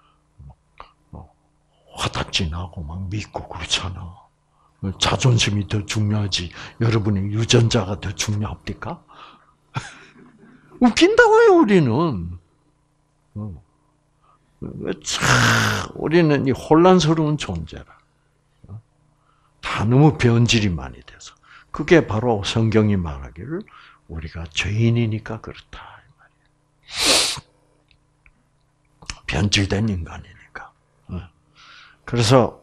화답지 나고 막 믿고 그렇잖아. 자존심이 더 중요하지. 여러분의 유전자가 더 중요합니까? 웃긴다고요, 우리는. 우리는 이 혼란스러운 존재라. 다 너무 변질이 많이 돼서. 그게 바로 성경이 말하기를 우리가 죄인이니까 그렇다. 변질된 인간이니까. 그래서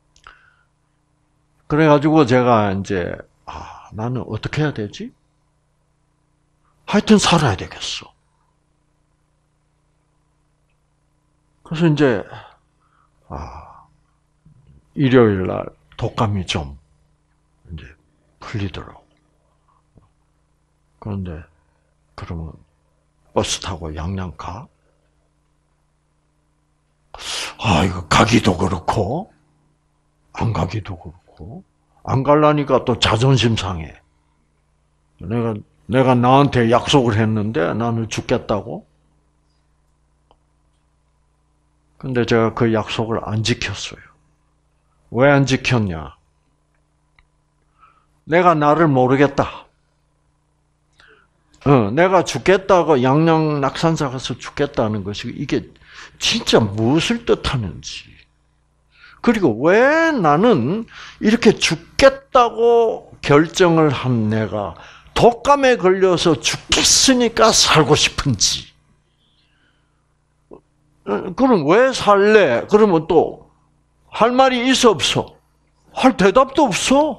그래가지고 제가 이제 나는 어떻게 해야 되지? 하여튼 살아야 되겠어. 그래서 이제 일요일 날 독감이 좀 이제 풀리더라고. 그런데 그러면 버스 타고 양양 가? 이거 가기도 그렇고 안 가기도 그렇고 안 가려니까 또 자존심 상해. 내가 나한테 약속을 했는데 나는 죽겠다고? 근데 제가 그 약속을 안 지켰어요. 왜 안 지켰냐? 내가 나를 모르겠다. 내가 죽겠다고 양양 낙산사 가서 죽겠다는 것이 이게 진짜 무엇을 뜻하는지. 그리고 왜 나는 이렇게 죽겠다고 결정을 한 내가 독감에 걸려서 죽겠으니까 살고 싶은지. 그럼 왜 살래? 그러면 또 할 말이 있어 없어? 할 대답도 없어.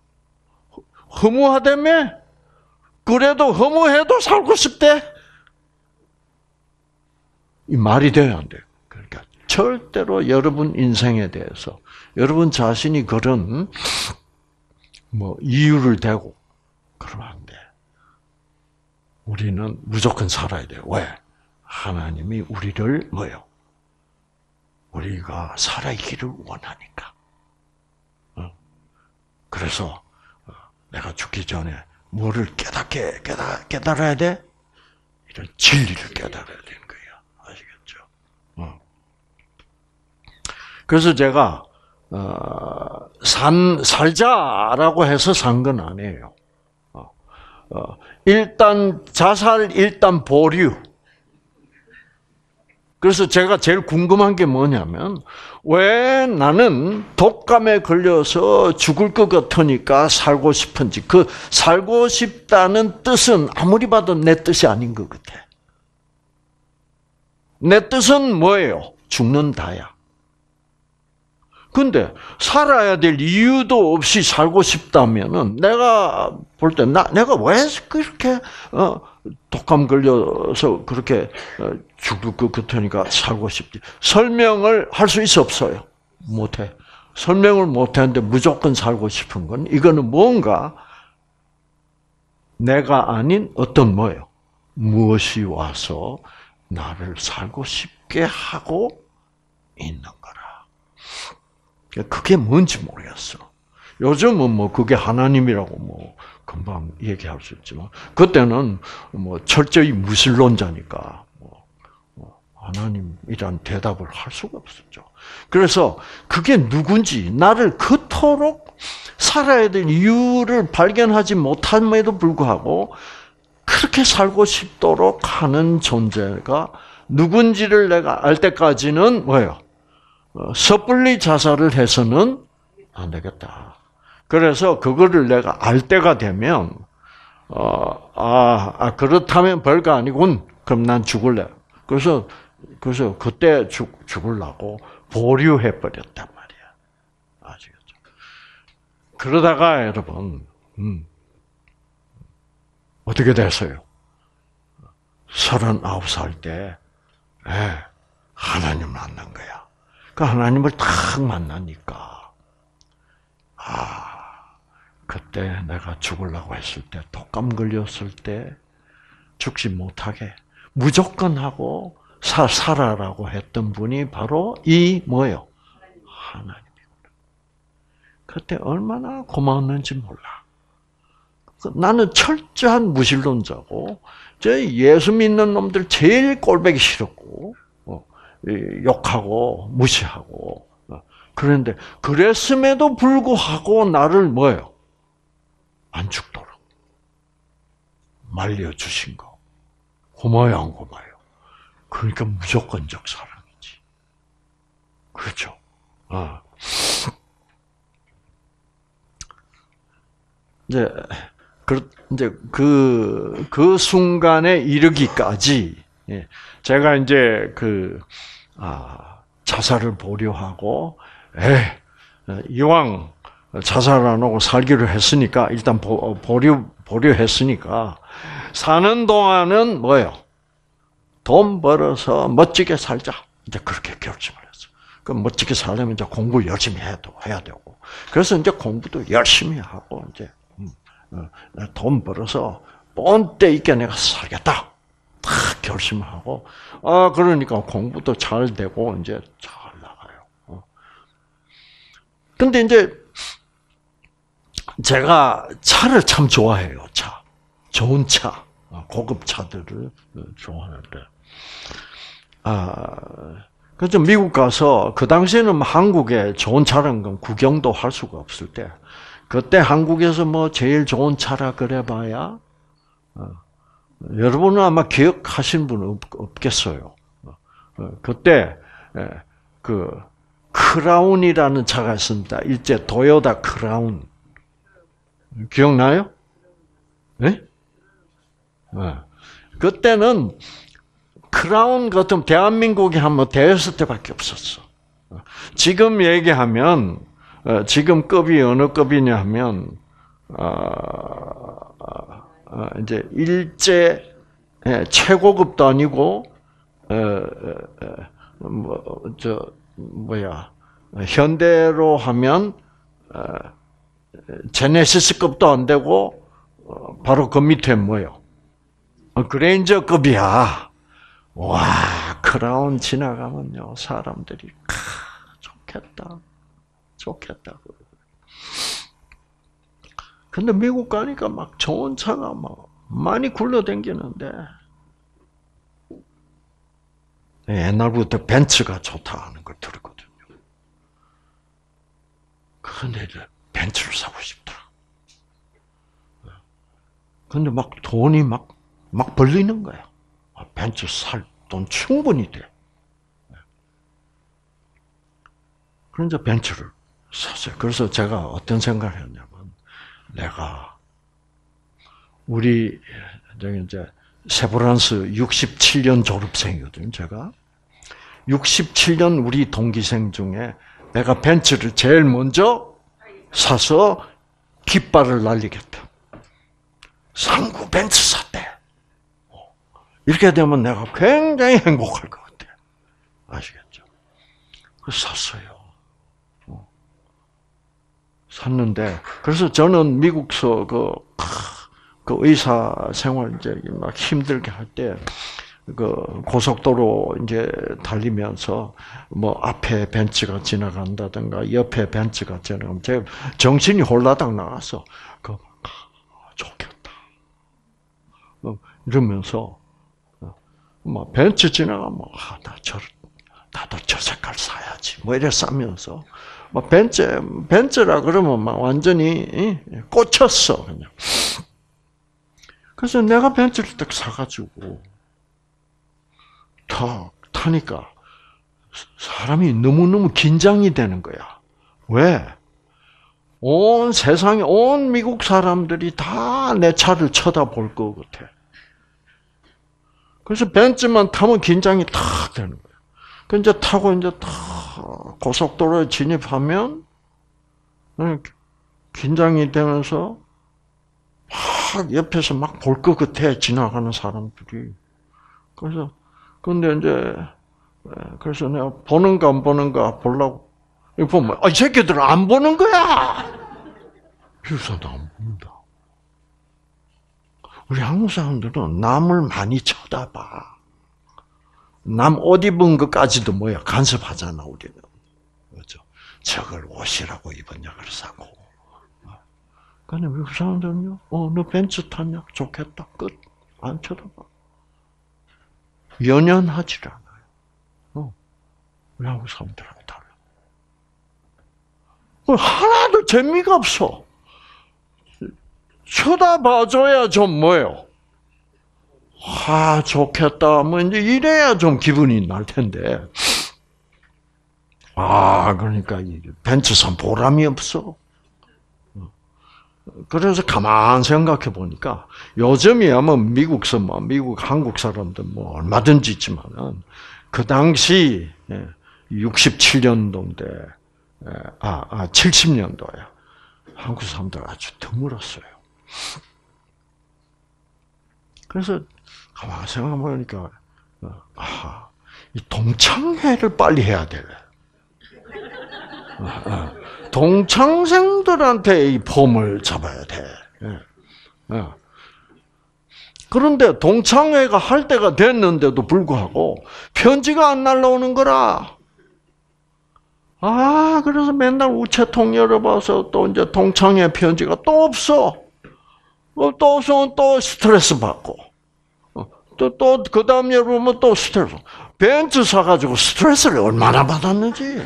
허무하다며? 그래도 허무해도 살고 싶대? 이 말이 돼야 안 돼요. 그러니까 절대로 여러분 인생에 대해서 여러분 자신이 그런 이유를 대고 그러면 안 돼. 우리는 무조건 살아야 돼요. 왜? 하나님이 우리를 우리가 살아있기를 원하니까. 그래서 내가 죽기 전에 뭐를 깨달아야 돼? 이런 진리를 깨달아야 되는 거예요. 아시겠죠? 그래서 제가 살자라고 해서 산 건 아니에요. 일단 자살, 일단 보류. 그래서 제가 제일 궁금한 게 뭐냐면 왜 나는 독감에 걸려서 죽을 것 같으니까 살고 싶은지. 그 살고 싶다는 뜻은 아무리 봐도 내 뜻이 아닌 것 같아. 내 뜻은 뭐예요? 죽는다야. 근데 살아야 될 이유도 없이 살고 싶다면은 내가 볼 때 내가 왜 그렇게 독감 걸려서 그렇게 죽을 것 같으니까 살고 싶지? 설명을 할 수 있어 없어요? 못해. 설명을 못하는데 무조건 살고 싶은 건 이거는 뭔가 내가 아닌 어떤 무엇이 와서 나를 살고 싶게 하고 있는 거라. 그게 뭔지 모르겠어. 요즘은 그게 하나님이라고 금방 얘기할 수 있지만, 그때는 철저히 무신론자니까, 하나님이란 대답을 할 수가 없었죠. 그래서 그게 누군지, 나를 그토록 살아야 될 이유를 발견하지 못함에도 불구하고, 그렇게 살고 싶도록 하는 존재가 누군지를 내가 알 때까지는 섣불리 자살을 해서는 안 되겠다. 그래서 그거를 내가 알 때가 되면, 그렇다면 별거 아니군. 그럼 난 죽을래. 그래서 그때 죽으려고 보류해버렸단 말이야. 아시겠죠? 그러다가 여러분, 어떻게 됐어요? 39살 때, 하나님 만난 거야. 그 하나님을 딱 만나니까, 그때 내가 죽으려고 했을 때, 독감 걸렸을 때, 죽지 못하게 무조건 하고 살아라고 했던 분이 바로 하나님이구나. 그때 얼마나 고마웠는지 몰라. 나는 철저한 무신론자고, 예수 믿는 놈들 제일 꼴보기 싫었고, 욕하고 무시하고. 그런데 그랬음에도 불구하고 나를 안 죽도록 말려주신 거. 고마워요, 안 고마워요? 그러니까 무조건적 사랑이지. 그렇죠? 이제 그 순간에 이르기까지 제가 이제 자살을 보류하고, 이왕 자살 안 하고 살기로 했으니까, 일단 보류했으니까, 사는 동안은 돈 벌어서 멋지게 살자. 이제 그렇게 결심을 했어. 그럼 멋지게 살려면 이제 공부 열심히 해야 되고. 그래서 이제 공부도 열심히 하고, 이제, 돈 벌어서 본때 있게 내가 살겠다. 딱 결심하고, 그러니까 공부도 잘 되고, 이제 잘 나가요. 근데 이제, 제가 차를 참 좋아해요, 차. 좋은 차, 고급 차들을 좋아하는데, 그래서 미국 가서 그 당시에는 한국에 좋은 차라는 건 구경도 할 수가 없을 때, 그때 한국에서 뭐 제일 좋은 차라 그래봐야 여러분은 아마 기억하시는 분은 없겠어요. 그때 그 크라운이라는 차가 있습니다. 일제 도요타 크라운. 기억나요? 네? 그때는 크라운 같은 대한민국이 한번 대여섯 대밖에 없었어. 지금 얘기하면 지금 급이 어느 급이냐 하면 이제 일제 최고급도 아니고 현대로 하면 제네시스급도 안 되고 바로 그 밑에 뭐요? 그레인저급이야. 와, 크라운 지나가면요 사람들이 좋겠다. 근데 미국 가니까 막 좋은 차가 막 많이 굴러다니는데 옛날부터 벤츠가 좋다 하는 걸 들었거든요. 근데 벤츠를 사고 싶더라. 근데 막 돈이 막 벌리는 거야. 벤츠 살 돈 충분히 돼. 그래서 벤츠를 샀어요. 그래서 제가 어떤 생각을 했냐면, 내가 우리 이제 세브란스 67년 졸업생이거든요. 제가 67년 우리 동기생 중에 내가 벤츠를 제일 먼저 사서 깃발을 날리겠다. 상구 벤츠 샀대. 이렇게 되면 내가 굉장히 행복할 것 같아. 아시겠죠? 그래서 샀어요. 샀는데, 그래서 저는 미국서 그 의사 생활 이제 막 힘들게 할 때, 고속도로 이제 달리면서, 뭐, 앞에 벤츠가 지나간다든가, 옆에 벤츠가 지나가면, 제가 정신이 홀라당 나가서, 좋겠다. 이러면서, 뭐, 벤츠 지나가면, 나도 저 색깔 사야지. 뭐, 이래 싸면서, 뭐 벤츠라 그러면 막 완전히 꽂혔어 그냥. 그래서 내가 벤츠를 딱 사가지고 타니까 사람이 너무너무 긴장이 되는 거야. 왜? 온 세상에 온 미국 사람들이 다 내 차를 쳐다볼 것 같아. 그래서 벤츠만 타면 긴장이 탁 되는 거야. 그 이제 타고 이제 탁 고속도로에 진입하면 긴장이 되면서 막 옆에서 막 볼 것 같아 지나가는 사람들이. 그래서 근데 이제 그래서 내가 보는가 안 보는가 보려고 이거 보면 이 새끼들은 안 보는 거야. 그래서 나 안 본다. 우리 한국 사람들은 남을 많이 쳐다봐. 남 옷 입은 것까지도 뭐야 간섭하잖아 우리는. 그렇죠? 저걸 옷이라고 입었냐 그래서 근데 미국 사람들은요, 너 벤츠 탔냐? 좋겠다. 끝. 안 쳐다봐. 연연하지 않아요. 우리 한국 사람들하고 달라. 하나도 재미가 없어. 쳐다봐줘야 좀 뭐예요? 좋겠다. 뭐, 이제 이래야 좀 기분이 날 텐데. 그러니까, 벤츠 산 보람이 없어. 그래서 가만 생각해 보니까, 요즘이야 뭐, 미국서 뭐, 한국 사람들 뭐, 얼마든지 있지만은, 그 당시, 67년도인데, 70년도야. 한국 사람들 아주 드물었어요. 그래서, 가만 생각해보니까, 이 동창회를 빨리 해야 돼. 동창생들한테 이 폼을 잡아야 돼. 그런데 동창회가 할 때가 됐는데도 불구하고 편지가 안 날라오는 거라. 그래서 맨날 우체통 열어봐서 또 이제 동창회 편지가 또 없어. 또 스트레스 받고, 그 다음 날 보면 또 스트레스. 벤츠 사가지고 스트레스를 얼마나 받았는지.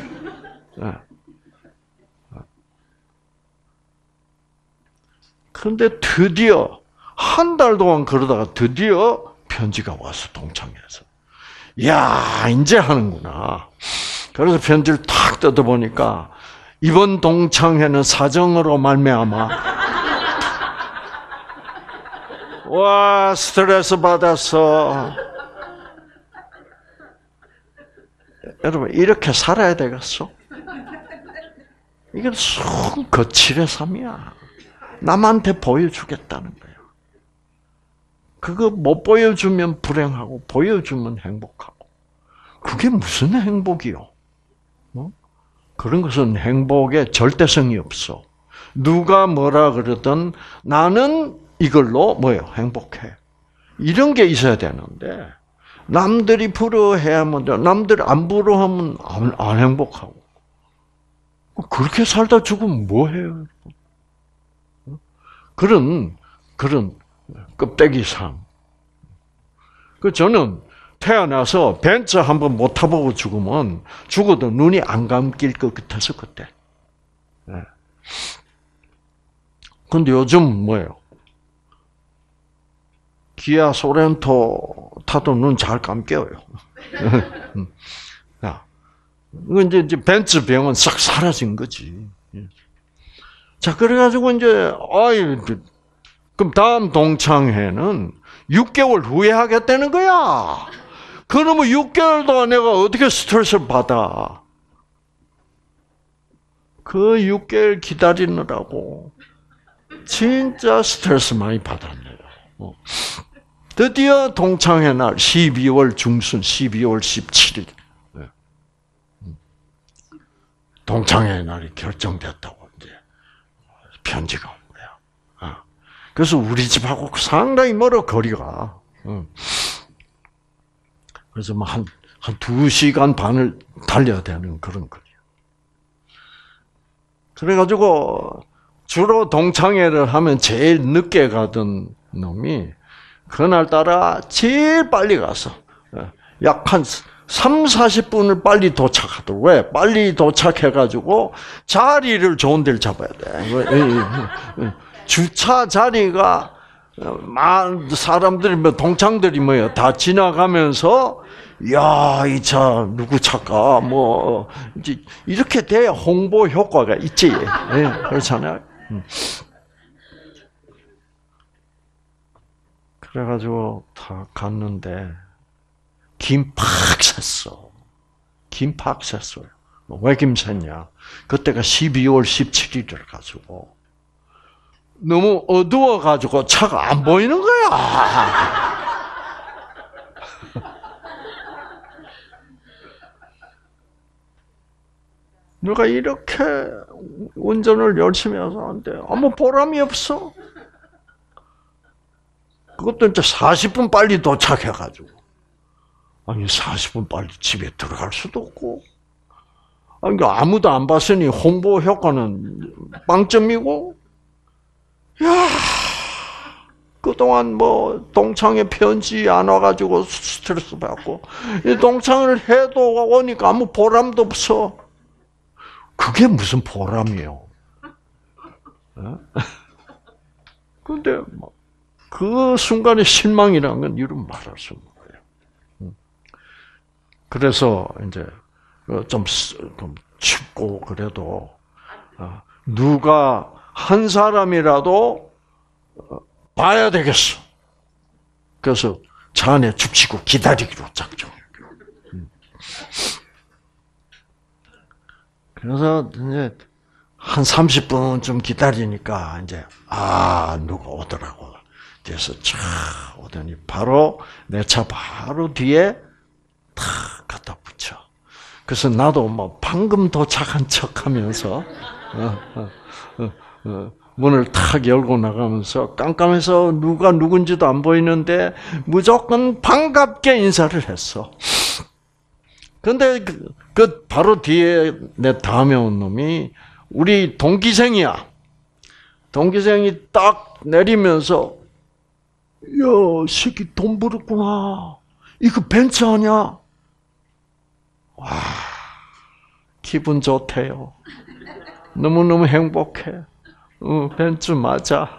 그런데 드디어, 한 달 동안 그러다가 드디어 편지가 와서 동창회에서. 이야, 이제 하는구나. 그래서 편지를 탁 뜯어보니까, 이번 동창회는 사정으로 말미암아 와 스트레스 받았어. 여러분 이렇게 살아야 되겠어? 이건 순 거칠의 삶이야. 남한테 보여주겠다는 거예요. 그거 못 보여주면 불행하고 보여주면 행복하고. 그게 무슨 행복이요? 그런 것은 행복에 절대성이 없어. 누가 뭐라 그러든 나는 이걸로 뭐예요? 행복해. 이런 게 있어야 되는데 남들이 부러워해야만 돼. 남들 안 부러워하면 안 행복하고. 그렇게 살다 죽으면 뭐해요? 그런 껍데기 삶. 저는 태어나서 벤츠 한번 못 타보고 죽으면 죽어도 눈이 안 감길 것 같아서 그때. 근데 요즘 뭐예요? 기아 소렌토 타도 눈 잘 감겨요. 이제 벤츠 병은 싹 사라진 거지. 자, 그래가지고 이제, 그럼 다음 동창회는 6개월 후에 하겠다는 거야. 그러면 6개월 동안 내가 어떻게 스트레스를 받아? 그 6개월 기다리느라고 진짜 스트레스 많이 받았네요. 드디어 동창회 날 12월 중순 12월 17일 동창회 날이 결정됐다고 이제 편지가 온 거야. 그래서 우리 집하고 상당히 멀어 거리가. 그래서 한 2시간 반을 달려야 되는 그런 거리야. 그래가지고 주로 동창회를 하면 제일 늦게 가던 놈이 그날따라 제일 빨리 가서 약 한 30-40분을 빨리 도착하더라고. 왜? 빨리 도착해가지고 자리를 좋은 데를 잡아야 돼. 주차 자리가 사람들이 동창들이 뭐야 다 지나가면서 야, 이 차 누구 차가 뭐 이제 이렇게 돼야 홍보 효과가 있지. 그렇잖아요. 그래가지고 다 갔는데 김 팍 샜어. 김 팍 샜어요. 왜 김 샜냐? 그때가 12월 17일을 가지고 너무 어두워가지고 차가 안 보이는 거야. 누가 이렇게 운전을 열심히 해서 안 돼. 아무 보람이 없어. 그것도 이제 40분 빨리 도착해가지고. 아니, 40분 빨리 집에 들어갈 수도 없고. 아니, 아무도 안 봤으니 홍보 효과는 빵점이고. 야, 그동안 뭐, 동창회 편지 안 와가지고 스트레스 받고. 이 동창을 해도 오니까 아무 보람도 없어. 그게 무슨 보람이에요? 근데, 그 순간의 실망이라는 건 이루 말할 수 없는 거예요. 그래서 이제 좀 춥고 그래도 누가 한 사람이라도 봐야 되겠어. 그래서 차 안에 죽치고 기다리기로 작정해요. 그래서 이제 한 30분쯤 기다리니까 이제 누가 오더라고. 그래서 차 오더니 바로 내 차 바로 뒤에 탁 갖다 붙여. 그래서 나도 뭐 방금 도착한 척하면서 문을 탁 열고 나가면서 깜깜해서 누가 누군지도 안 보이는데 무조건 반갑게 인사를 했어. 근데 그 바로 뒤에 내 다음에 온 놈이 우리 동기생이야. 동기생이 딱 내리면서 야, 새끼 돈 벌었구나. 이거 벤츠 아니야? 와, 기분 좋대요. 너무너무 행복해. 벤츠 맞아.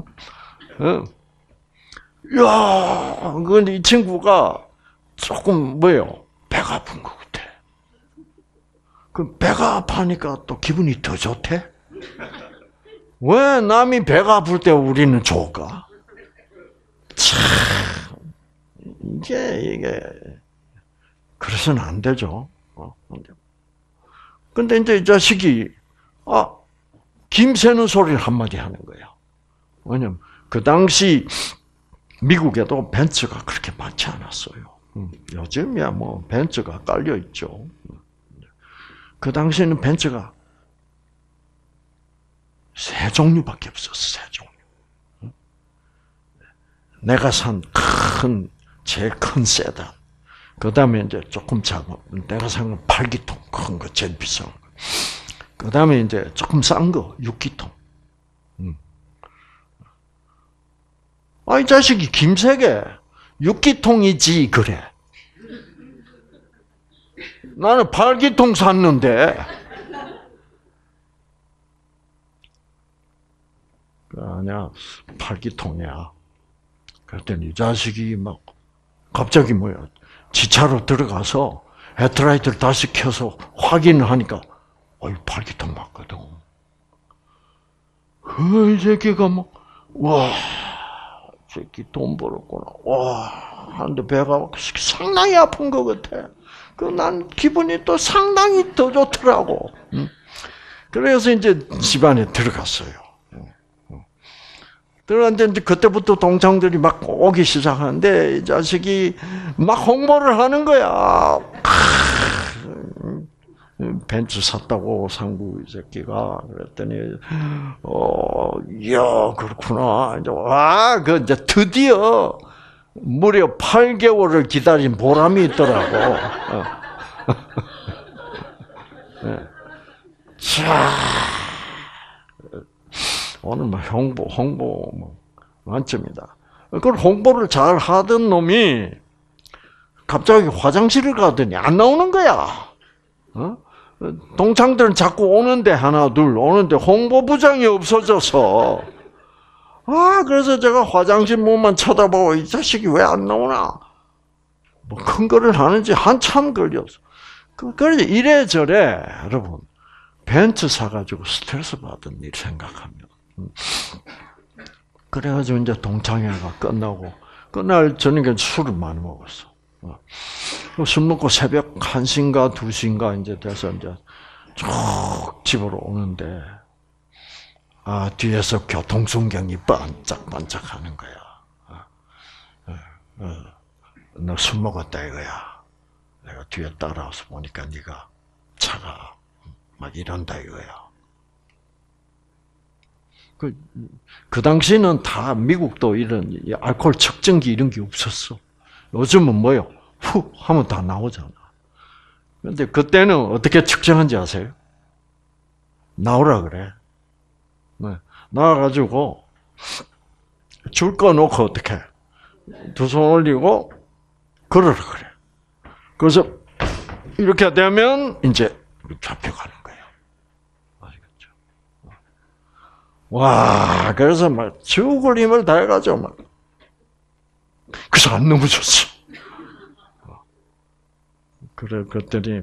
야, 근데 이 친구가 조금 뭐예요? 배가 아픈 것 같아. 그 배가 아파니까 또 기분이 더 좋대? 왜 남이 배가 아플 때 우리는 좋을까? 참, 이게 그래서는 안 되죠. 근데 이제 이 자식이 김 새는 소리를 한마디 하는 거예요. 왜냐면 그 당시 미국에도 벤츠가 그렇게 많지 않았어요. 요즘이야 뭐 벤츠가 깔려 있죠. 그 당시에는 벤츠가 세 종류밖에 없었어. 세 종류. 내가 산 제일 큰 세단. 그 다음에 이제 조금 작은, 내가 산 건 8기통, 큰 거, 제일 비싼 거. 그 다음에 이제 조금 싼 거, 6기통. 이 자식이 김세계, 6기통이지, 그래. 나는 8기통 샀는데, 아니야, 8기통이야. 그랬더니 이 자식이 막, 갑자기 뭐야, 지차로 들어가서 헤드라이트를 다시 켜서 확인을 하니까, 이 8기통 맞거든. 이 새끼가 뭐, 와, 새끼 돈 벌었구나. 와, 하는데 배가 상당히 아픈 것 같아. 난 기분이 또 상당히 더 좋더라고. 그래서 이제 집안에 들어갔어요. 들어갔는데 그때부터 동창들이 막 오기 시작하는데 이 자식이 막 홍보를 하는 거야. 벤츠 샀다고 상구 이 새끼가 그랬더니 이야 그렇구나. 이제 드디어 무려 8개월을 기다린 보람이 있더라고. 자, 오늘 뭐 홍보 만점이다. 그걸 홍보를 잘 하던 놈이 갑자기 화장실을 가더니 안 나오는 거야. 동창들은 자꾸 오는데 하나 둘 오는데 홍보부장이 없어져서 그래서 제가 화장실 문만 쳐다보고 이 자식이 왜 안 나오나 뭐 큰 거를 하는지 한참 걸렸어. 그래서 이래저래 여러분 벤츠 사가지고 스트레스 받은 일 생각하면 그래가지고 이제 동창회가 끝날 저녁에 술을 많이 먹었어. 술 먹고 새벽 1시인가 2시인가 이제 돼서 이제 쭉 집으로 오는데 뒤에서 교통순경이 반짝반짝하는 거야. 너 술 먹었다 이거야. 내가 뒤에 따라와서 보니까 네가 차가 막 이런다 이거야. 그 당시는 다 미국도 이런 알코올 측정기 이런 게 없었어. 요즘은 뭐요? 후 하면 다 나오잖아. 그런데 그때는 어떻게 측정한지 아세요? 나오라 그래. 나와가지고 줄 거 놓고 어떻게 두 손 올리고 걸으라 그래. 그래서 이렇게 되면 이제 잡혀가는 거예요. 아시겠죠? 와, 그래서 막 죽을 힘을 다해가지고 막 그래서 안 넘어졌어. 그래, 그랬더니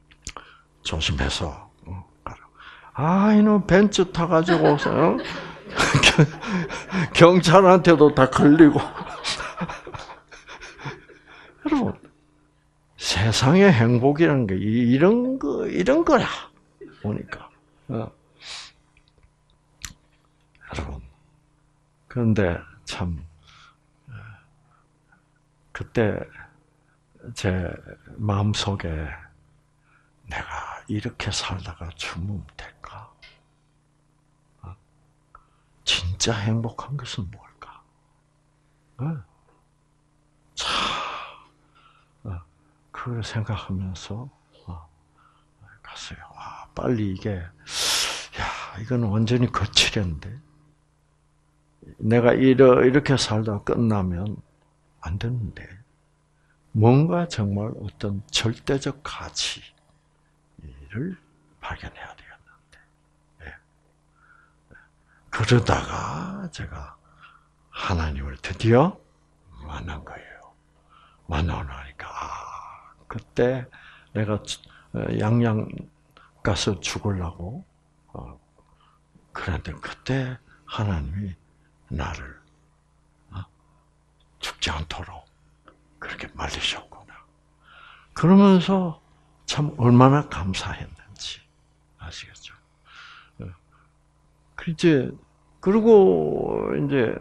조심해서 이놈 벤츠 타가지고 경찰한테도 다 걸리고. 여러분, 세상의 행복이라는 게 이런 거야. 보니까. 여러분, 그런데 참 그때 제 마음속에 내가 이렇게 살다가 죽으면 될까? 진짜 행복한 것은 뭘까? 그걸 생각하면서 갔어요. 빨리 이게 이건 완전히 거칠인데 내가 이렇게 살다 끝나면 안 되는데, 뭔가 정말 어떤 절대적 가치를 발견해야 되겠는데. 예. 그러다가 제가 하나님을 드디어 만난 거예요. 만나고 나니까, 그때 내가 양양 가서 죽으려고, 그런데 그때 하나님이 나를 죽지 않도록 그렇게 말리셨구나. 그러면서 참 얼마나 감사했는지 아시겠죠? 그리고 이제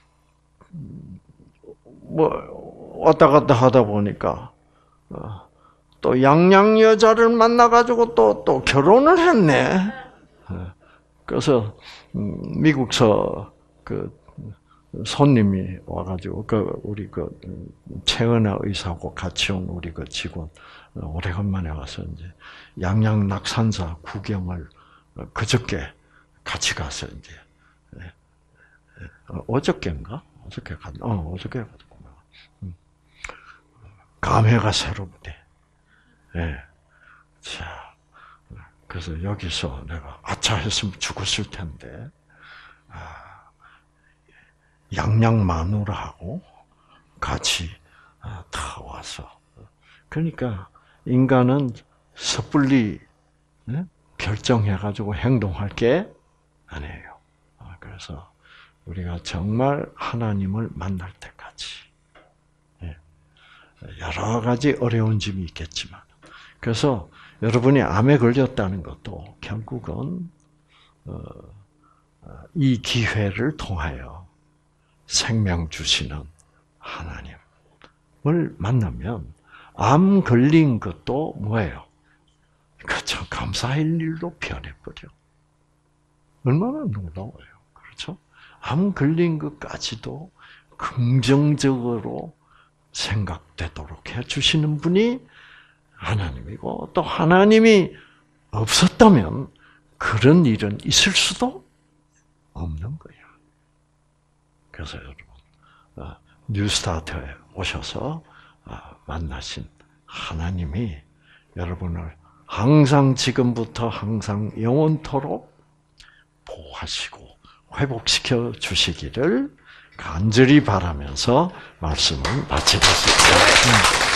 뭐 왔다 갔다 하다 보니까 또 양양 여자를 만나가지고 또 결혼을 했네. 그래서 미국서 그 손님이 와가지고 우리 최은아 의사하고 같이 온 우리 그 직원 오래간만에 와서 이제 양양 낙산사 구경을 그저께 같이 가서 이제 어저께인가? 어저께 갔구나. 감회가 새롭대. 예. 자, 그래서 여기서 내가 아차 했으면 죽었을 텐데, 양양 마누라하고 같이 다 와서. 그러니까 인간은 섣불리 결정해가지고 행동할 게 아니에요. 그래서 우리가 정말 하나님을 만날 때까지 여러 가지 어려운 점이 있겠지만, 그래서 여러분이 암에 걸렸다는 것도 결국은 이 기회를 통하여 생명 주시는 하나님을 만나면 암 걸린 것도 뭐예요? 그렇죠. 감사할 일로 변해버려. 얼마나 놀라워요. 그렇죠? 암 걸린 것까지도 긍정적으로 생각되도록 해주시는 분이 하나님이고, 또 하나님이 없었다면 그런 일은 있을 수도 없는 거예요. 그래서 여러분, 뉴스타트에 오셔서 만나신 하나님이 여러분을 항상 지금부터 항상 영원토록 보호하시고 회복시켜 주시기를 간절히 바라면서 말씀을 마치겠습니다.